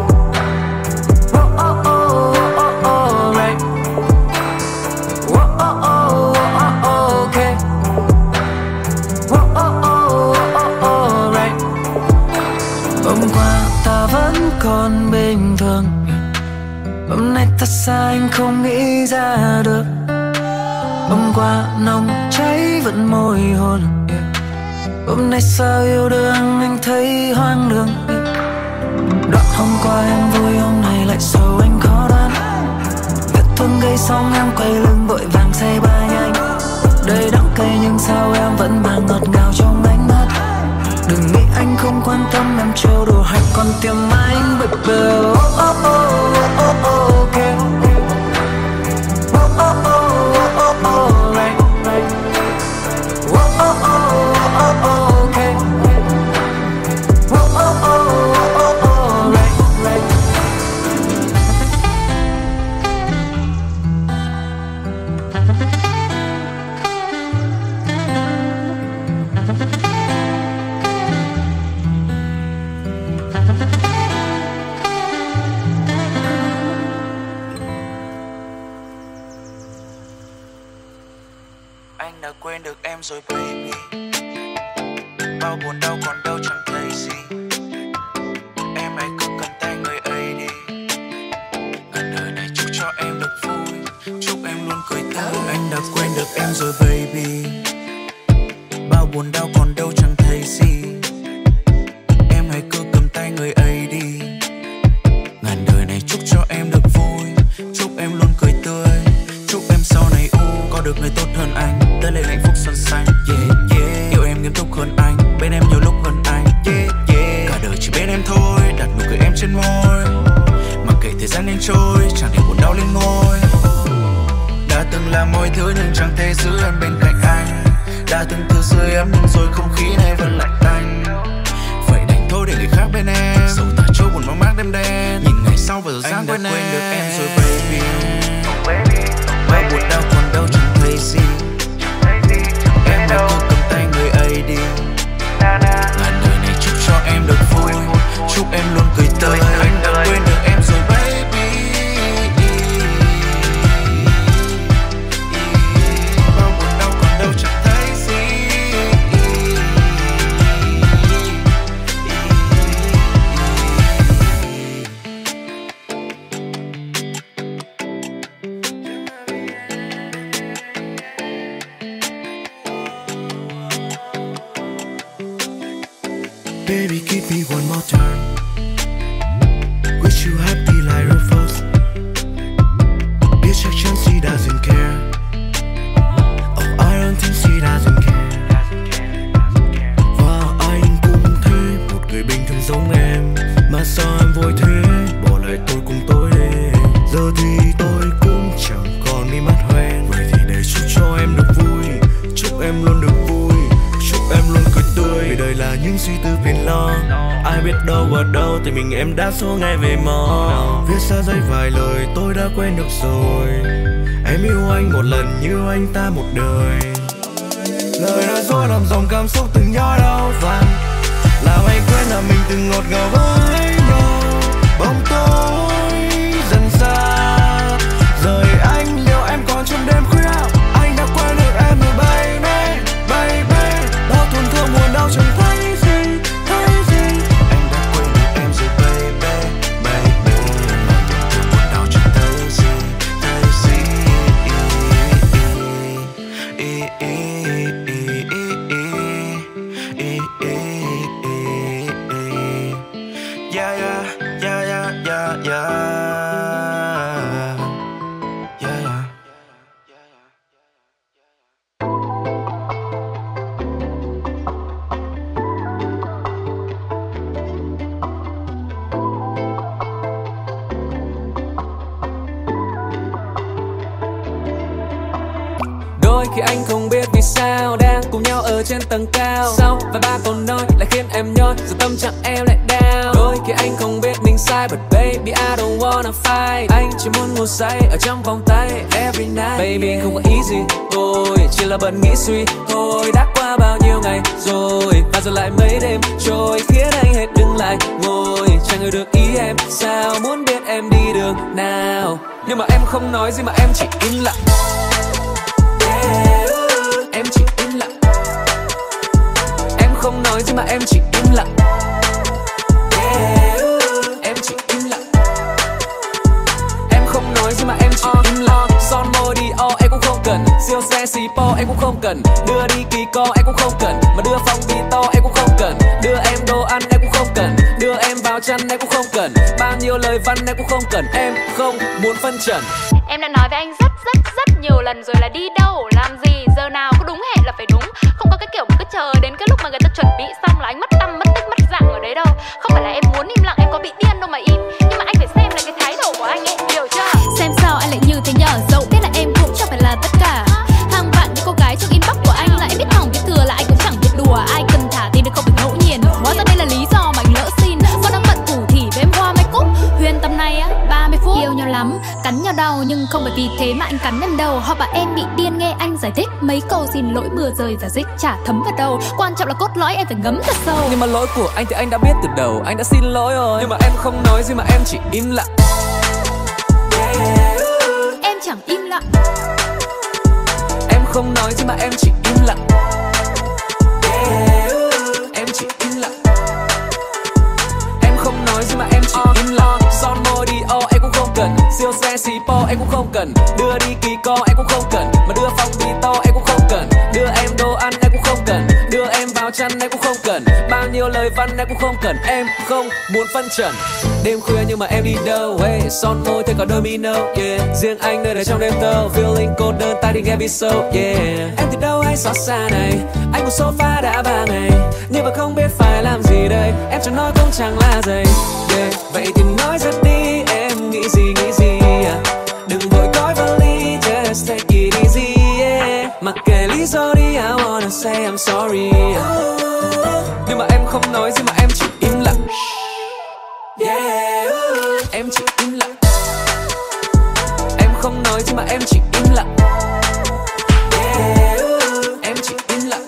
Còn bình thường, hôm nay ta xa anh không nghĩ ra được. Hôm qua nồng cháy vẫn môi hôn, hôm nay sao yêu đương anh thấy hoang đường. Đoạn hôm qua em vui, hôm nay lại sầu anh khó đoán. Vết thương gây xong em quay lưng vội vàng say ba nhanh. Đầy đắng cay nhưng sao em vẫn mang ngọt ngào trong ánh mắt. Đừng nghĩ anh không quan tâm em trêu đùa hay còn tìm anh baby. Oh oh oh oh oh ok. Oh oh oh oh oh right right. Oh oh oh oh oh ok. Oh oh oh oh oh right right. Anh đã quên được em rồi baby, bao buồn đau còn đâu chẳng thấy gì. Em hãy cứ cầm tay người ấy đi, ngàn đời này chúc cho em được vui, chúc em luôn cười tươi. Anh đã quên được em rồi baby, bao buồn đau còn đâu chẳng thấy gì. Em hãy cứ cầm tay người ấy đi, ngàn đời này chúc cho em được vui, chúc em luôn cười tươi. Chúc em sau này u có được người tốt hơn anh, tới lên hạnh phúc xuân xanh. Yeah yeah, yêu em nghiêm túc hơn anh, bên em nhiều lúc hơn anh. Yeah yeah, cả đời chỉ bên em thôi, đặt nụ cười em trên môi. Mặc kệ thời gian nhanh trôi, chẳng để buồn đau lên ngôi. Đã từng làm mọi thứ nhưng chẳng thể giữ em bên cạnh anh. Đã từng thử sưởi ấm nhưng rồi không khí này vẫn lạnh tanh. Vậy đành thôi để người khác bên em, dẫu ta trôi buồn mang mát đêm đen. Nhìn ngày sau và rồi dáng quên em. Anh đã quên được em rồi baby, bao buồn đau còn đâu chẳng thấy gì. Em hãy cứ cầm tay người ấy đi, ngàn đời này chúc cho em được vui, chúc em luôn cười tươi. Anh đã quên được em rồi baby, bao buồn đau còn đâu chẳng thấy gì. Baby, give me one more time. Wish you happy like her first. Biết chắc chắn she doesn't care. Oh, I don't think she doesn't care. Và anh cũng thế, một người bình thường giống em. Mà sao em vội thế, bỏ lại tôi cùng tối đêm. Giờ thì tôi cũng chẳng còn mi mắt hoen. Vậy thì để chúc cho em được vui, chúc em luôn được vui, chúc em luôn cười tươi. Vì đời là những suy tư phiền lo, ai biết đâu ở đâu thì mình em đã số ngày về mò. Viết ra giấy vài lời tôi đã quên được rồi. Em yêu anh một lần như anh ta một đời. Lời nói dối làm dòng cảm xúc từng nhỏ đau vàng, làm anh quên là mình từng ngọt ngào với nhau. Bóng tối dần xa rời anh, liệu em còn trong đêm khuya? Anh đã quên được em rồi baby, baby. Bao tổn thương buồn đau chẳng thấy gì, thấy gì. Anh đã quên được em rồi baby, baby. Bao tổn thương buồn đau chẳng thấy gì, thấy gì. I, I, I, I, I, I, I. Yeah, yeah, yeah, yeah, yeah, yeah. Yeah, yeah. Đôi khi anh không biết vì sao đang cùng nhau ở trên tầng cao, sau và ba câu nói lại khiến em nhói, giờ tâm trạng em lại down. Đôi khi anh không biết mình sai, but baby I don't wanna fight. Anh chỉ muốn ngủ say ở trong vòng tay every night. Baby không có ý gì, ôi chỉ là bận nghĩ suy thôi. Đã qua bao nhiêu ngày rồi và rồi lại mấy đêm trôi, khiến anh hết đứng lại ngồi chẳng ngờ được ý em. Sao muốn biết em đi đường nào, nhưng mà em không nói gì mà em chỉ im lặng. Em chỉ im lặng. Em không nói gì mà em chỉ im lặng. Em chỉ im lặng. Em không nói gì mà em chỉ im lặng. Son môi đi o em cũng không cần, siêu xe xì po em cũng không cần, đưa đi kỳ co em cũng không cần, mà đưa phong bì to em cũng không cần, đưa em đồ ăn em cũng không cần, đưa em vào chăn em cũng không cần, bao nhiêu lời văn em cũng không cần. Em không muốn phân trần. Em đã nói với anh rất rất rất nhiều lần rồi là đi đâu, làm gì, giờ nào có đúng hẹn là phải đúng. Không có cái kiểu mà cứ chờ đến cái lúc mà người ta chuẩn bị xong là anh mất tâm, mất tích, mất dạng ở đấy đâu. Không phải là em muốn im lặng, em có bị điên đâu mà im. Nhưng mà anh phải xem lại cái thái độ của anh ấy, hiểu chưa? Xem sao anh lại như thế nhở, dẫu biết là em cũng chẳng phải là tất cả. Hàng vạn những cô gái trong inbox của anh lại biết hỏng biết thừa là anh cũng chẳng biết đùa. Ai cần thả tin được không phải ngẫu nhiên, hóa ra đây là lý do mà anh lỡ xin. Con đang bận thủ thỉ với em hoa mai cúc, Huyền tầm này á ba mươi phút yêu nhau lắm, cắn nhau đau nhưng không phải vì thế mà anh cắn em đầu. Hoặc là em bị điên nghe anh giải thích mấy câu xin lỗi bừa rời giả dích chả thấm vào đâu. Quan trọng là cốt lõi em phải ngấm thật sâu. Nhưng mà lỗi của anh thì anh đã biết từ đầu, anh đã xin lỗi rồi. Nhưng mà em không nói gì mà em chỉ im lặng. Em chẳng im lặng. Em không nói gì mà em chỉ im lặng. Em chỉ im lặng. Em không nói gì mà em chỉ im lặng. Son môi đi o em cũng không cần, siêu xe xì po em cũng không cần, đưa đi kỳ co em cũng không cần, mà đưa phong bì to em cũng không cần, đưa em đồ ăn em cũng không cần, đưa em vào chăn em cũng không cần, bao nhiêu lời văn em cũng không cần. Em không muốn phân trần. Đêm khuya nhưng mà em đi đâu, hey, son môi thêm cả domino, yeah. Riêng anh nơi đây trong đêm tâu, feeling cô đơn ta đi nghe bị sâu, yeah. Em từ đâu hay xót xa này, anh một sofa đã ba ngày, nhưng mà không biết phải làm gì đây. Em chẳng nói cũng chẳng là gì, yeah. Vậy thì nói rất đi, em nghĩ gì nghĩ gì, yeah. Đừng vội gói vali, just take it easy, yeah. Mặc kệ lý do đi, I wanna say I'm sorry, yeah. Nhưng mà em không nói gì mà em chỉ im lặng, yeah. Em chỉ im lặng. Em không nói gì mà em chỉ im lặng, yeah. Em chỉ im lặng.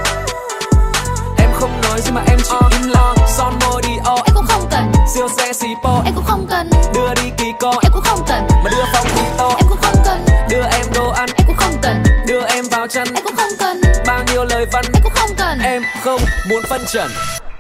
Em không nói gì mà em chỉ im lặng. Son môi đi o em cũng không cần, siêu xe xì po em cũng không cần, đưa đi kỳ co em cũng không cần, mà đưa phong bì to em cũng không cần, đưa em đồ ăn em cũng không cần, đưa em vào chăn em cũng không cần, bao nhiêu lời văn em cũng không cần. Em không muốn phân trần.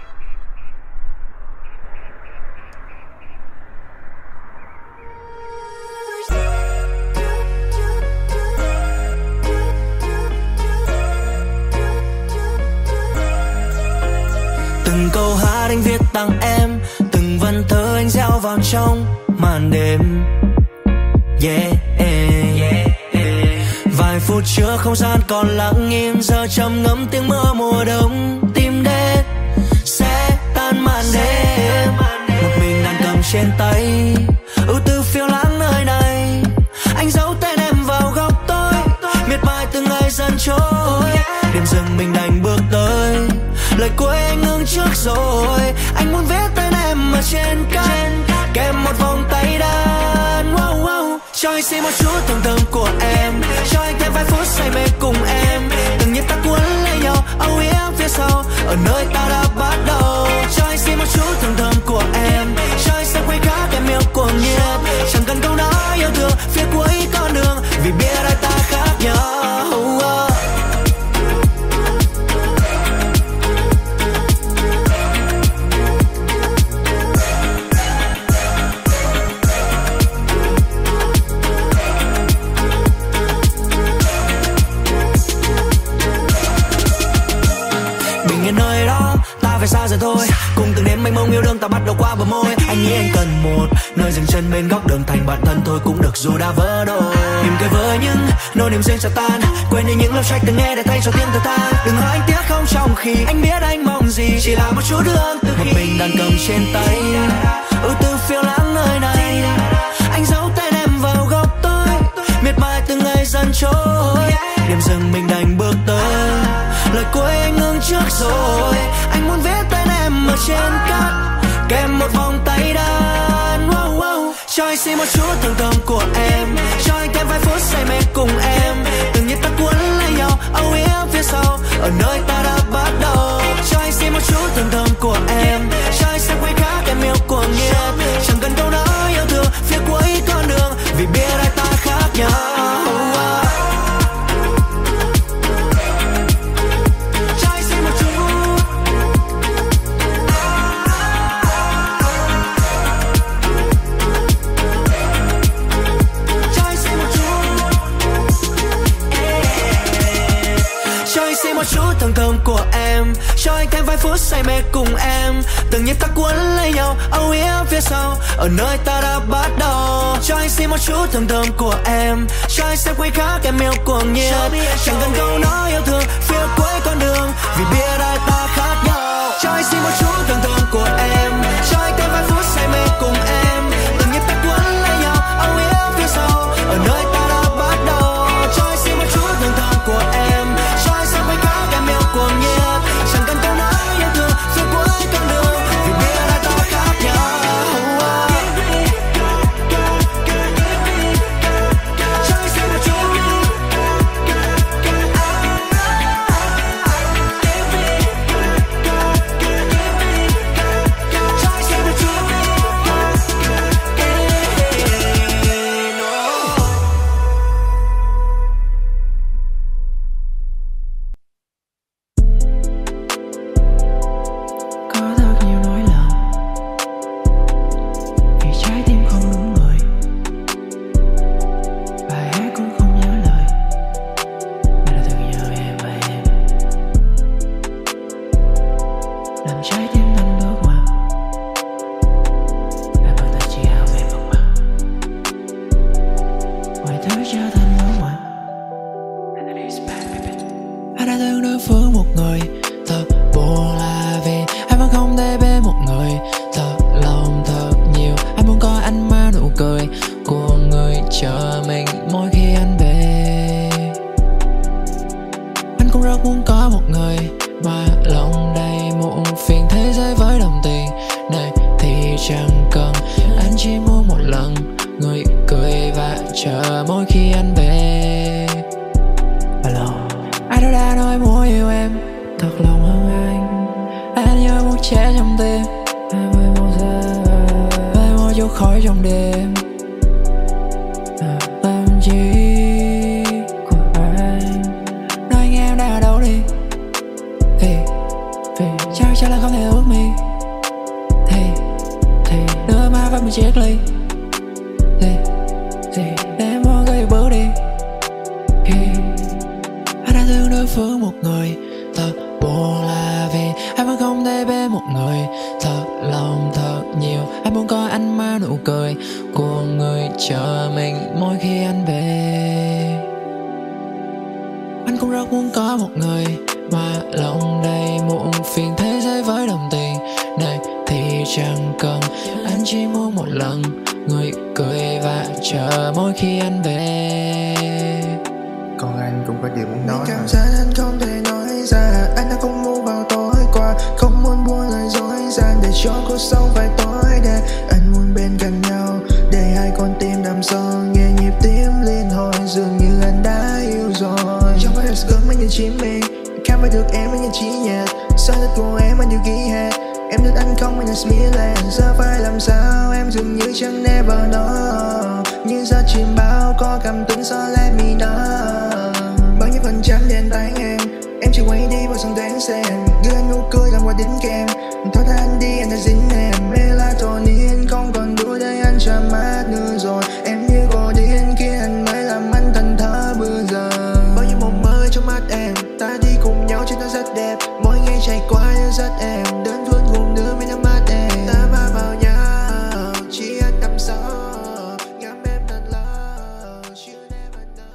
Từng câu hát anh viết tặng em, từng vần thơ anh gieo vào trong màn đêm, yeah, yeah, yeah. Vài phút trước không gian còn lặng im, giờ trầm ngâm tiếng mưa mùa đông. Tim đen sẽ tan màn đêm, một mình đàn cầm trên tay, ưu tư phiêu lãng nơi này. Anh giấu tên em vào góc tối, miệt mài từng ngày dần trôi. Đêm dừng mình đành bước tới, Lời cuối anh ngưng trước rồi. Anh muốn viết tên em ở trên cát, kèm một vòng tay đàn. Wow, wow. Cho anh xin một chút thơm thơm của em, cho anh thêm vài phút say mê cùng em. Từng nhịp ta cuốn lấy nhau, âu yếm phía sau, ở nơi ta đã bắt đầu. Cho anh xin một chút thơm thơm của em, cho anh sẽ quay khác em yêu cuồng nhiệt. Chẳng cần câu nói yêu thương phía cuối con đường, vì biết hai ta khác nhau. Oh, oh. Nơi đó ta phải xa dần thôi, cùng từng đêm mênh mông yêu đương ta bắt đầu qua bờ môi. Anh nghĩ anh cần một nơi dừng chân bên góc đường, thành bạn thân thôi cũng được dù đã vỡ đôi. Mỉm cười với những nỗi niềm riêng cho tan, quên đi những lời trách từng nghe để thay cho tiếng thở than. Đừng hỏi anh tiếc không trong khi anh biết anh mong gì, chỉ là một chút hương từ khi một mình đàn cầm trên tay. Ưu tư phiêu lãng nơi này, anh giấu tên em vào góc tôi, miệt mài từng ngày dần trôi. Điểm dừng mình đành bước tới, lời cuối anh ngưng trước rồi. Anh muốn viết tên em ở trên cát, kèm một vòng tay đàn. Wow, wow. Cho anh xin một chút thơm thơm của em, cho anh thêm vài phút say mê cùng em. Từng nhịp ta cuốn lấy nhau, âu yếm phía sau, ở nơi ta đã bắt đầu. Cho anh xin một chút thơm thơm của em, cho anh sẽ quay khác em yêu cuồng nhiệt. Chẳng cần câu nói yêu thương phía cuối con đường, vì biết hai ta khác nhau. Một chút thơm thơm của em, cho anh thêm vài phút say mê cùng em. Từng nhịp ta cuốn lấy nhau, âu yếm phía sau, ở nơi ta đã bắt đầu. Cho anh xin một chút thơm thơm của em, cho anh sẽ quay khác em yêu cuồng nhiệt. Chẳng cần câu nói yêu thương phía cuối con đường, vì biết hai ta khác nhau. Cho anh xin một chút thơm thơm của em, cho anh thêm vài phút say mê cùng em. Từng nhịp ta cuốn lấy nhau, âu yếm phía sau, ở nơi ta đã bắt đầu. Cho anh xin một chút thơm thơm của em, cuồng nhiệt. Chẳng cần câu nói yêu thương phía cuối con đường, vì biết hai ta khác nhau. Cho anh xin một chút, cho anh xin một chút. Còn anh cũng có điều muốn nói. Cảm giác anh không thể nói ra, anh đã không mua vào tối qua. cho cuộc sống phải tối đen. Anh muốn bên cạnh nhau để hai con tim đầm sâu, nghe nhịp tim liên hồi dường như anh đã yêu rồi. Trong vai gớm anh như chỉ mình, khám phá được em anh như chỉ nhạc. Sở thích của em anh đều ghi hết, em thích anh không anh là Smithland. Giờ phải làm sao em dường như chẳng never know, như giờ chim bao có cảm tính so let me know. Bao nhiêu phần trăm đèn tán em, em chỉ quay đi vào sông đoán xem. Đưa anh nụ cười làm qua đính kèm, thôi thà anh đi anh đã dính em. Melatonin không còn đủ để anh chạm mắt nữa rồi. Em như cô điên kia anh mới làm anh thành thơ bữa giờ. Bao nhiêu mộng mơ trong mắt em, ta đi cùng nhau trên nó rất đẹp. Mỗi ngày trải qua như rất em, đơn thuần cùng đưa bên trong mắt em. Ta va vào nhau chỉ anh đắm sâu, ngắm em thật lâu chưa never know.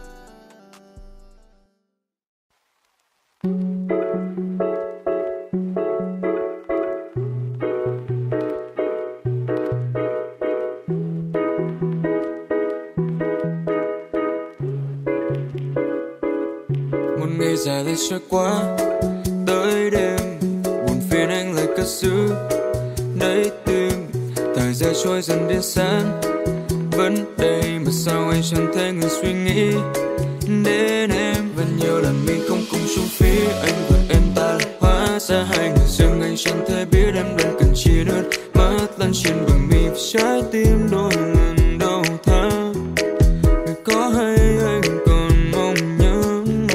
Một ngày dài lại trôi qua tới đêm, buồn phiền anh lại cất giữ đáy tim. Thời gian trôi dần đến sáng, vẫn đây mà sao anh chẳng thấy người suy nghĩ đến em. Và nhiều lần mình không cùng chung phía, anh và em ta hóa ra hai người riêng. Anh chẳng thể biết em đang cần chi nữa, mất lăn trên bờ mi và trái tim đôi lần đau thắt. Người có hay anh còn mong nhớ,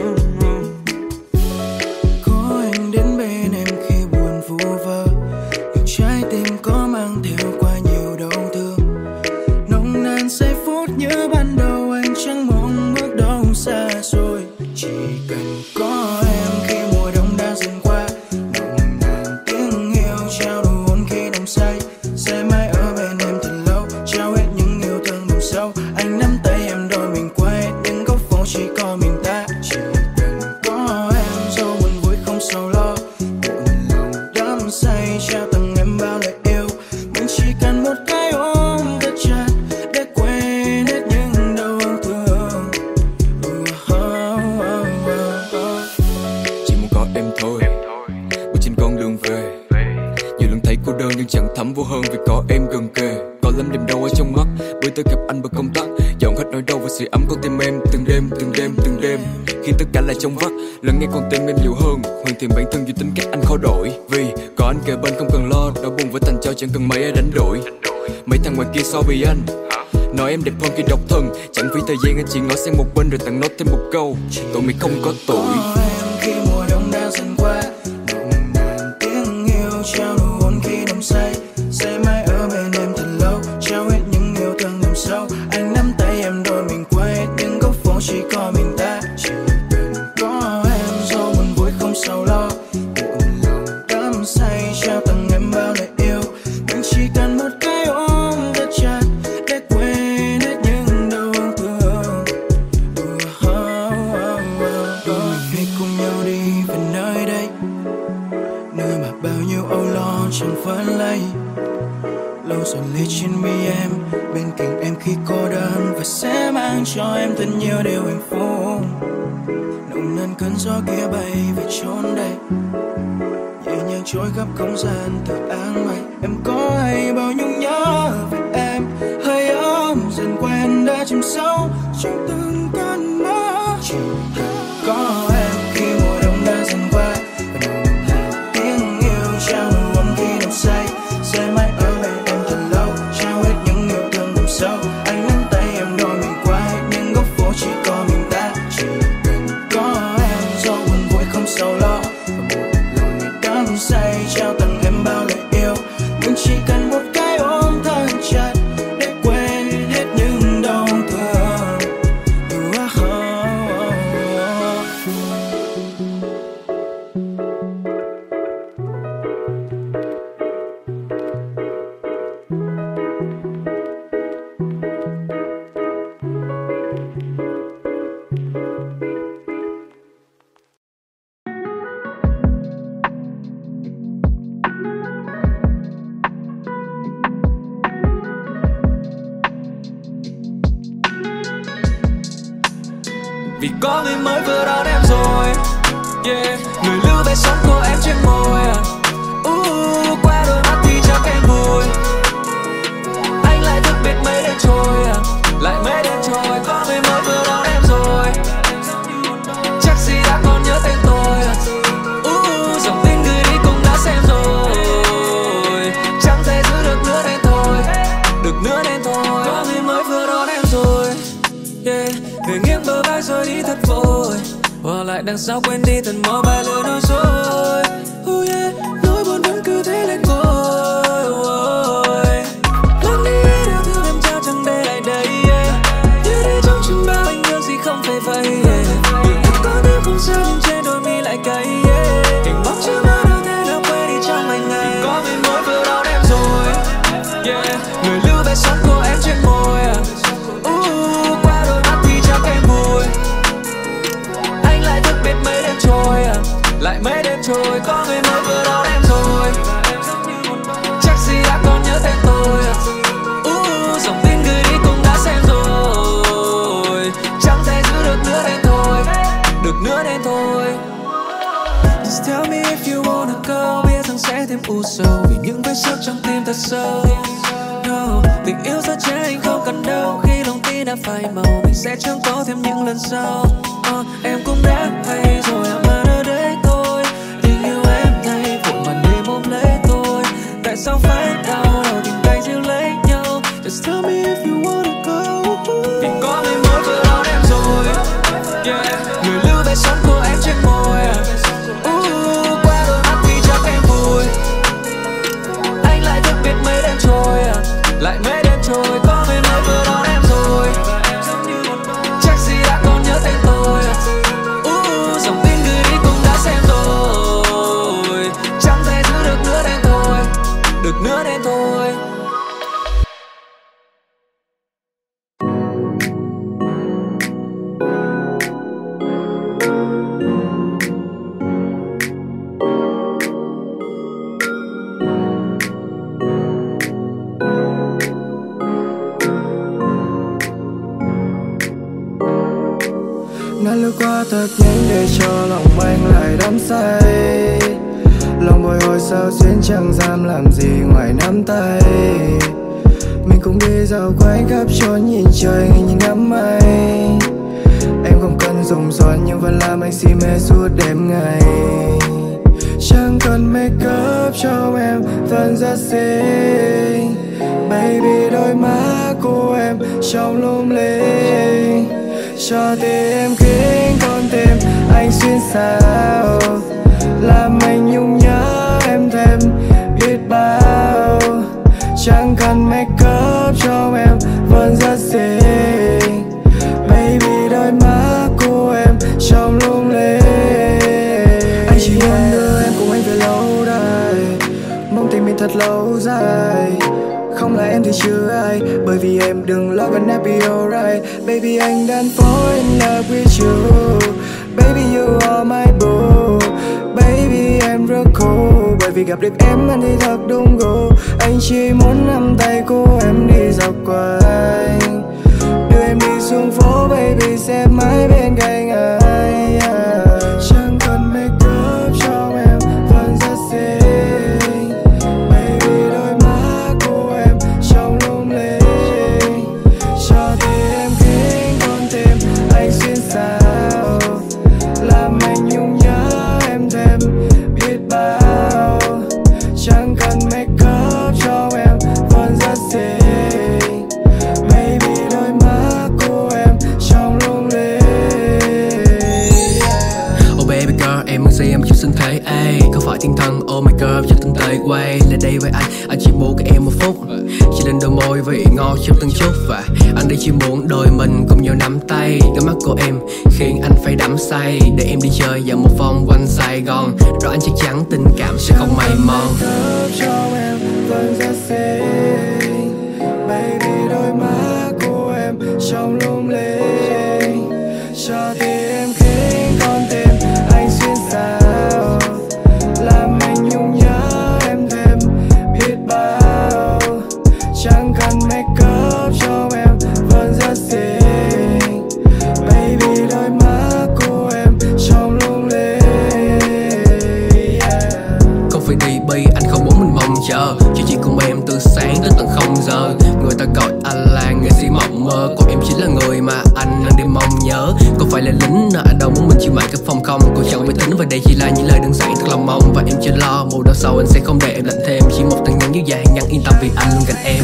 có anh đến bên em khi buồn vu vơ, nhưng trái tim có mang theo qua nhiều đau thương. Nồng nàn giây phút nhớ ban đầu, anh chẳng mong bước đâu xa rồi. Chỉ cần có em khi mùa đông đã dần qua, nồng nàn tiếng yêu trao đủ hôn khi đắm say. Sẽ mãi ở bên em thật lâu, trao hết những yêu thương đậm sâu. Anh nắm tay em đôi mình qua hết những góc phố chỉ có mình ta. Chỉ cần có em dẫu buồn vui không sầu lo, buồn lòng đắm say trao tặng em bao lời yêu. Mình chỉ cần một cái ôm thật chặt để quên hết những đau thương. Chỉ muốn có em thôi, bước trên con đường về. Nhiều lần thấy cô đơn nhưng chẳng thấm vô hơn vì có em gần kề. Có lắm niềm đau ở trong mắt bởi tôi gặp anh bởi công tác, dọn hết nỗi đau và sự ấm con tim em. Từng đêm, từng đêm, từng đêm khiến tất cả lại trong vắt, lắng nghe con tim em nhiều hơn. Hoàn thiện bản thân dù tính cách anh khó đổi, vì có anh kề bên không cần lo. Đau buồn với thành trao chẳng cần mấy ai đánh đổi. Mấy thằng ngoài kia so vì anh nói em đẹp hơn khi độc thân, chẳng phí thời gian anh chỉ ngó sang một bên rồi tặng nốt thêm một câu: tụi mình không có tuổi. Có em khi mùa đông đã dần qua, nồng nàn tiếng yêu trao đủ hôn khi đắm say. Sẽ mãi ở bên em thật lâu, trao hết những yêu thương đậm sâu. Anh nắm tay em đôi mình qua hết những góc phố chỉ có mình ta. Chỉ cần có em dẫu buồn vui không sầu lo, buồn lòng đắm say trao tặng em bao lời yêu. Mình chỉ cần một cái ôm thật chặt để quên hết những đau thương. Đôi mình hãy cùng nhau đi về nơi đây, nơi mà bao nhiêu âu lo chẳng vẫn lấy. Lâu rồi lê trên mi em, bên cạnh em khi cô đơn, và sẽ mang cho em thật nhiều điều hạnh phúc. Nồng nàn cơn gió kia bay về chốn đây, nhẹ nhàng trôi khắp không gian từ áng mây. Em có hay bao nhung nhớ về em, hơi ấm dần quen đã chìm sâu trong từng cơn mơ. Chỉ cần có em khi mùa đông đã dần qua, và nồng nàn tiếng yêu trao đủ hôn khi đắm say. Sẽ mãi ở bên em thật lâu, trao hết những yêu thương đậm sâu. Anh nắm tay em đôi mình qua hết những góc phố chỉ có mình ta. Chỉ cần có em dẫu buồn vui không sầu lo, và một lòng nhẹ đắm say trao tặng em bao lời yêu. Mình chỉ cần một cái ôm thật chặt để quên hết những đau thương. Vì có người mới vừa đón em rồi, yeah. Người lưu về sống của em trên môi, uh, qua đôi mắt thì chẳng kể Bỏ lại đằng sau quên đi từng mơ bài lời nói dối. Oh yeah, nỗi buồn vẫn cứ thế lên ngôi. Lắng đi yêu thương em trao chẳng để lại đây. Như đi trong chừng bao anh yêu gì không phải vậy. Em có biết không sao nhưng trên đôi mi lại cay. Hình bóng chưa bao đâu thế nào quên đi trong anh ngày. Có mình môi vừa đau em rồi. Yeah, người lưu vẻ sống của em trên môi. Uh, qua đôi mắt thì chắc em vui. Anh lại thức biết mấy đêm trôi. Lại mấy đêm trôi có người mới vừa đau em rồi. Chắc gì đã còn nhớ tên tôi. Uh, dòng tin gửi đi cũng đã xem rồi. Chẳng thể giữ được nữa nên thôi. Được nữa nên thôi. Just tell me if you wanna go. Biết rằng sẽ thêm u sầu vì những vết xước trong tim thật sâu. No, tình yêu rất trẻ anh không cần đâu. Khi lòng tin đã phai màu mình sẽ chẳng có thêm những lần sau. uh, Em cũng đã hay rồi em mà ở đây thôi. Tình yêu em thay vội màn đêm ôm lấy tôi. Tại sao phải đau đầu tìm tay dịu lấy nhau. Just tell me if you wanna go. Vì có người mới vừa đón em rồi. Yeah, người lưu về sống của em trên môi. Uh, qua đôi mắt thì chắc em vui. Anh lại thức biết mấy đêm trôi. Lại mấy đêm trôi có người mới vừa đón em rồi. Chắc gì đã còn nhớ tên tôi. Uh, dòng tin gửi đi cũng đã xem rồi. Chẳng thể giữ được nữa nên thôi. Được nữa nên thôi. Ngàn lướt qua thật nhanh để cho lòng anh lại đắm say. Lòng bồi hồi sao xuyên chẳng dám làm gì ngoài nắm tay. Mình cùng đi dạo quanh khắp trốn nhìn trời nhìn ngắm mây. Em không cần dùng son nhưng vẫn làm anh si mê suốt đêm ngày. Chẳng cần make up cho em vẫn rất xinh. Baby đôi má của em trong lung linh. Cho tim em khinh con tim anh xuyên sao. Làm anh nhung nhớ em thêm biết bao. Chẳng cần make up cho em vẫn rất xinh. Baby đôi má của em trong lung linh. Anh chỉ muốn đưa em cùng anh về lâu đài. Mong tình mình thật lâu dài. Không là em thì chưa ai. Bởi vì em đừng lo gần happy alright. Baby anh đang fall in love with you. Baby you are my boo. Baby em rất cool. Bởi vì gặp được em anh thì thật đúng gu. Anh chỉ muốn nắm tay của em đi dọc quanh. Đưa em đi xuống phố baby sẽ mãi bên cạnh anh. Chẳng cần make up cho em vẫn rất xinh. Baby đôi má của em trong lung linh. Cho tim em khinh con tim anh xuyên sao. Làm anh nhung nhớ em thêm biết bao. Chẳng cần make up cho em vẫn rất xinh. Baby đôi má của em trong lung linh. Oh baby girl em mừng gì em chút sinh thế. Ay, không phải thiên thần oh my girl cho tinh tế quay lại đây với anh. Anh chỉ muốn cái em một phút. Chỉ lên đôi môi vị ngon trong từng chút. Và anh đây chỉ muốn đôi mình cùng nhau nắm tay. Đôi mắt của em khiến anh phải đắm say. Để em đi chơi dạo một vòng quanh Sài Gòn. Rồi anh chắc chắn tình cảm sẽ không mây mòn. Cho em vẫn rất xinh. Baby đôi má của em trong lung linh. Cho tim em khinh con tim anh xuyên sao. Làm anh nhung nhớ em thêm biết bao. Chẳng cần make up cho em vẫn rất xinh. Baby đôi má của em trong lung linh. Không phải đi bay anh không muốn mình mong chờ. Chỉ chỉ cùng em từ sáng đến tận không giờ. Người ta gọi anh là nghệ sĩ mộng mơ. Còn em chính là người mà anh đang đêm mong nhớ. Không phải là lính nào anh đâu muốn mình chịu mãi các phòng không. Cô chẳng phải tính và đây chỉ là những lời đơn giản thật lòng mong. Và em chưa lo mùa đau sâu anh sẽ không để em lạnh thêm. Chỉ một tin nhắn dịu dàng nhắn yên tâm vì anh luôn cạnh em.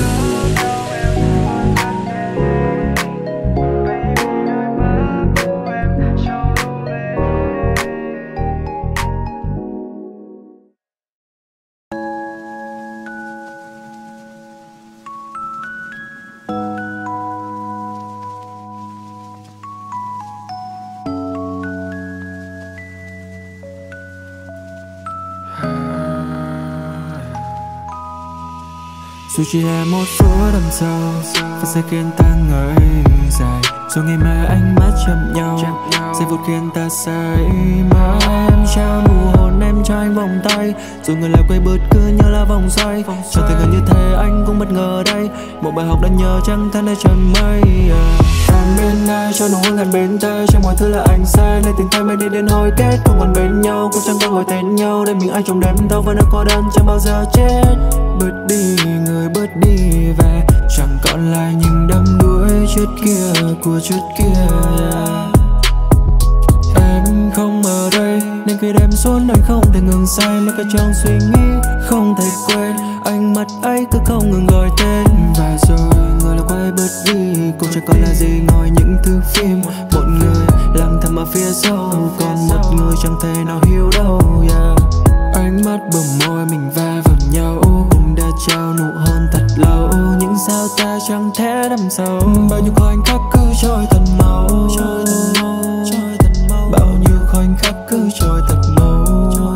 Dù chỉ là một phút đằng sau và sẽ khiến ta ngơi dài. Dù ngày mai ánh mắt chạm nhau, giây phút khiến ta say mãi. Em trao nụ hôn em cho anh vòng tay, dù người lại quay bớt cứ như là vòng xoay. Chẳng thể ngờ như thế anh cũng bất ngờ đây, một bài học đã nhờ chẳng thân hay trời mây. Em bên ai cho nụ hôn ngàn bên tay, trong mọi thứ là anh sai nên tình thay mới đi đến hồi kết. Không còn bên nhau cũng chẳng có ngồi tên nhau, để mình ai trong đêm đau vẫn đã có đơn chẳng bao giờ chết. Bớt đi người bớt đi về, chẳng còn lại những đắm đuối trước kia của trước kia. Yeah. Em không ở đây nên khi đêm xuống anh không thể ngừng say, mấy cái trong suy nghĩ không thể quên. Ánh mắt ấy cứ không ngừng gọi tên, và rồi người lại quay bớt đi, cũng chẳng còn là gì ngoài những thứ phim. Một người lặng thầm ở phía sau, còn một người chẳng thể nào hiểu đâu. Yeah. Ánh mắt bờ môi mình va vào nhau, cũng đã trao nụ hôn thật lâu. Những sao ta chẳng thể đắm sâu, bao nhiêu khoảnh khắc cứ trôi thật mau. Bao nhiêu khoảnh khắc cứ trôi thật mau.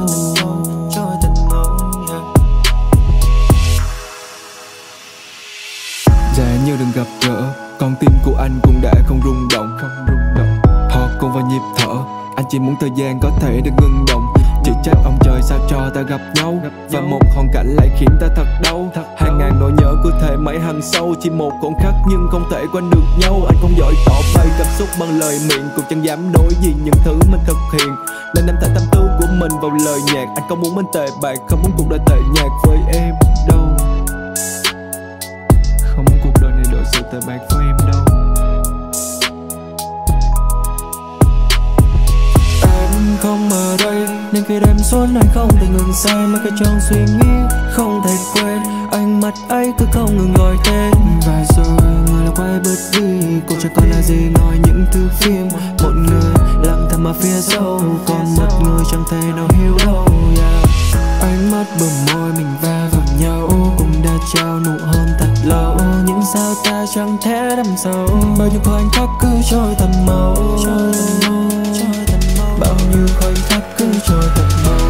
Dạ như đừng gặp gỡ, con tim của anh cũng đã không rung động. Họ cùng vào nhịp thở, anh chỉ muốn thời gian có thể được ngừng động. Chỉ trách ông trời sao cho ta gặp nhau, và một hoàn cảnh lại khiến ta thật đau. Hàng ngàn nỗi nhớ cứ thể mãi hằn sâu, chỉ một khoảnh khắc nhưng không thể quên được nhau. Anh không giỏi tỏ bày cảm xúc bằng lời miệng, cũng chẳng dám nói gì những thứ mình thực hiện, nên em thả tâm tư của mình vào lời nhạc. Anh không muốn mình tệ bạc, không muốn cuộc đời tệ nhạt với em đâu. Không muốn cuộc đời này đổi sự tệ bạc với em đâu. Em không ở đây nên khi đêm xuống anh không thể ngừng say, mấy cái trong suy nghĩ không thể quên. Ánh mắt ấy cứ không ngừng gọi tên, và rồi người lại quay bớt đi, cũng chẳng còn là gì ngoài những thứ phim. Một người lặng thầm ở phía sau, còn một người chẳng thể nào hiểu đâu. Yeah. Ánh mắt bờ môi mình va vào nhau, cũng đã trao nụ hôn thật lâu. Những sao ta chẳng thể đắm sâu, bao nhiêu khoảnh khắc cứ trôi thật mau. Bao nhiêu khoảnh khắc cứ trôi thật mau.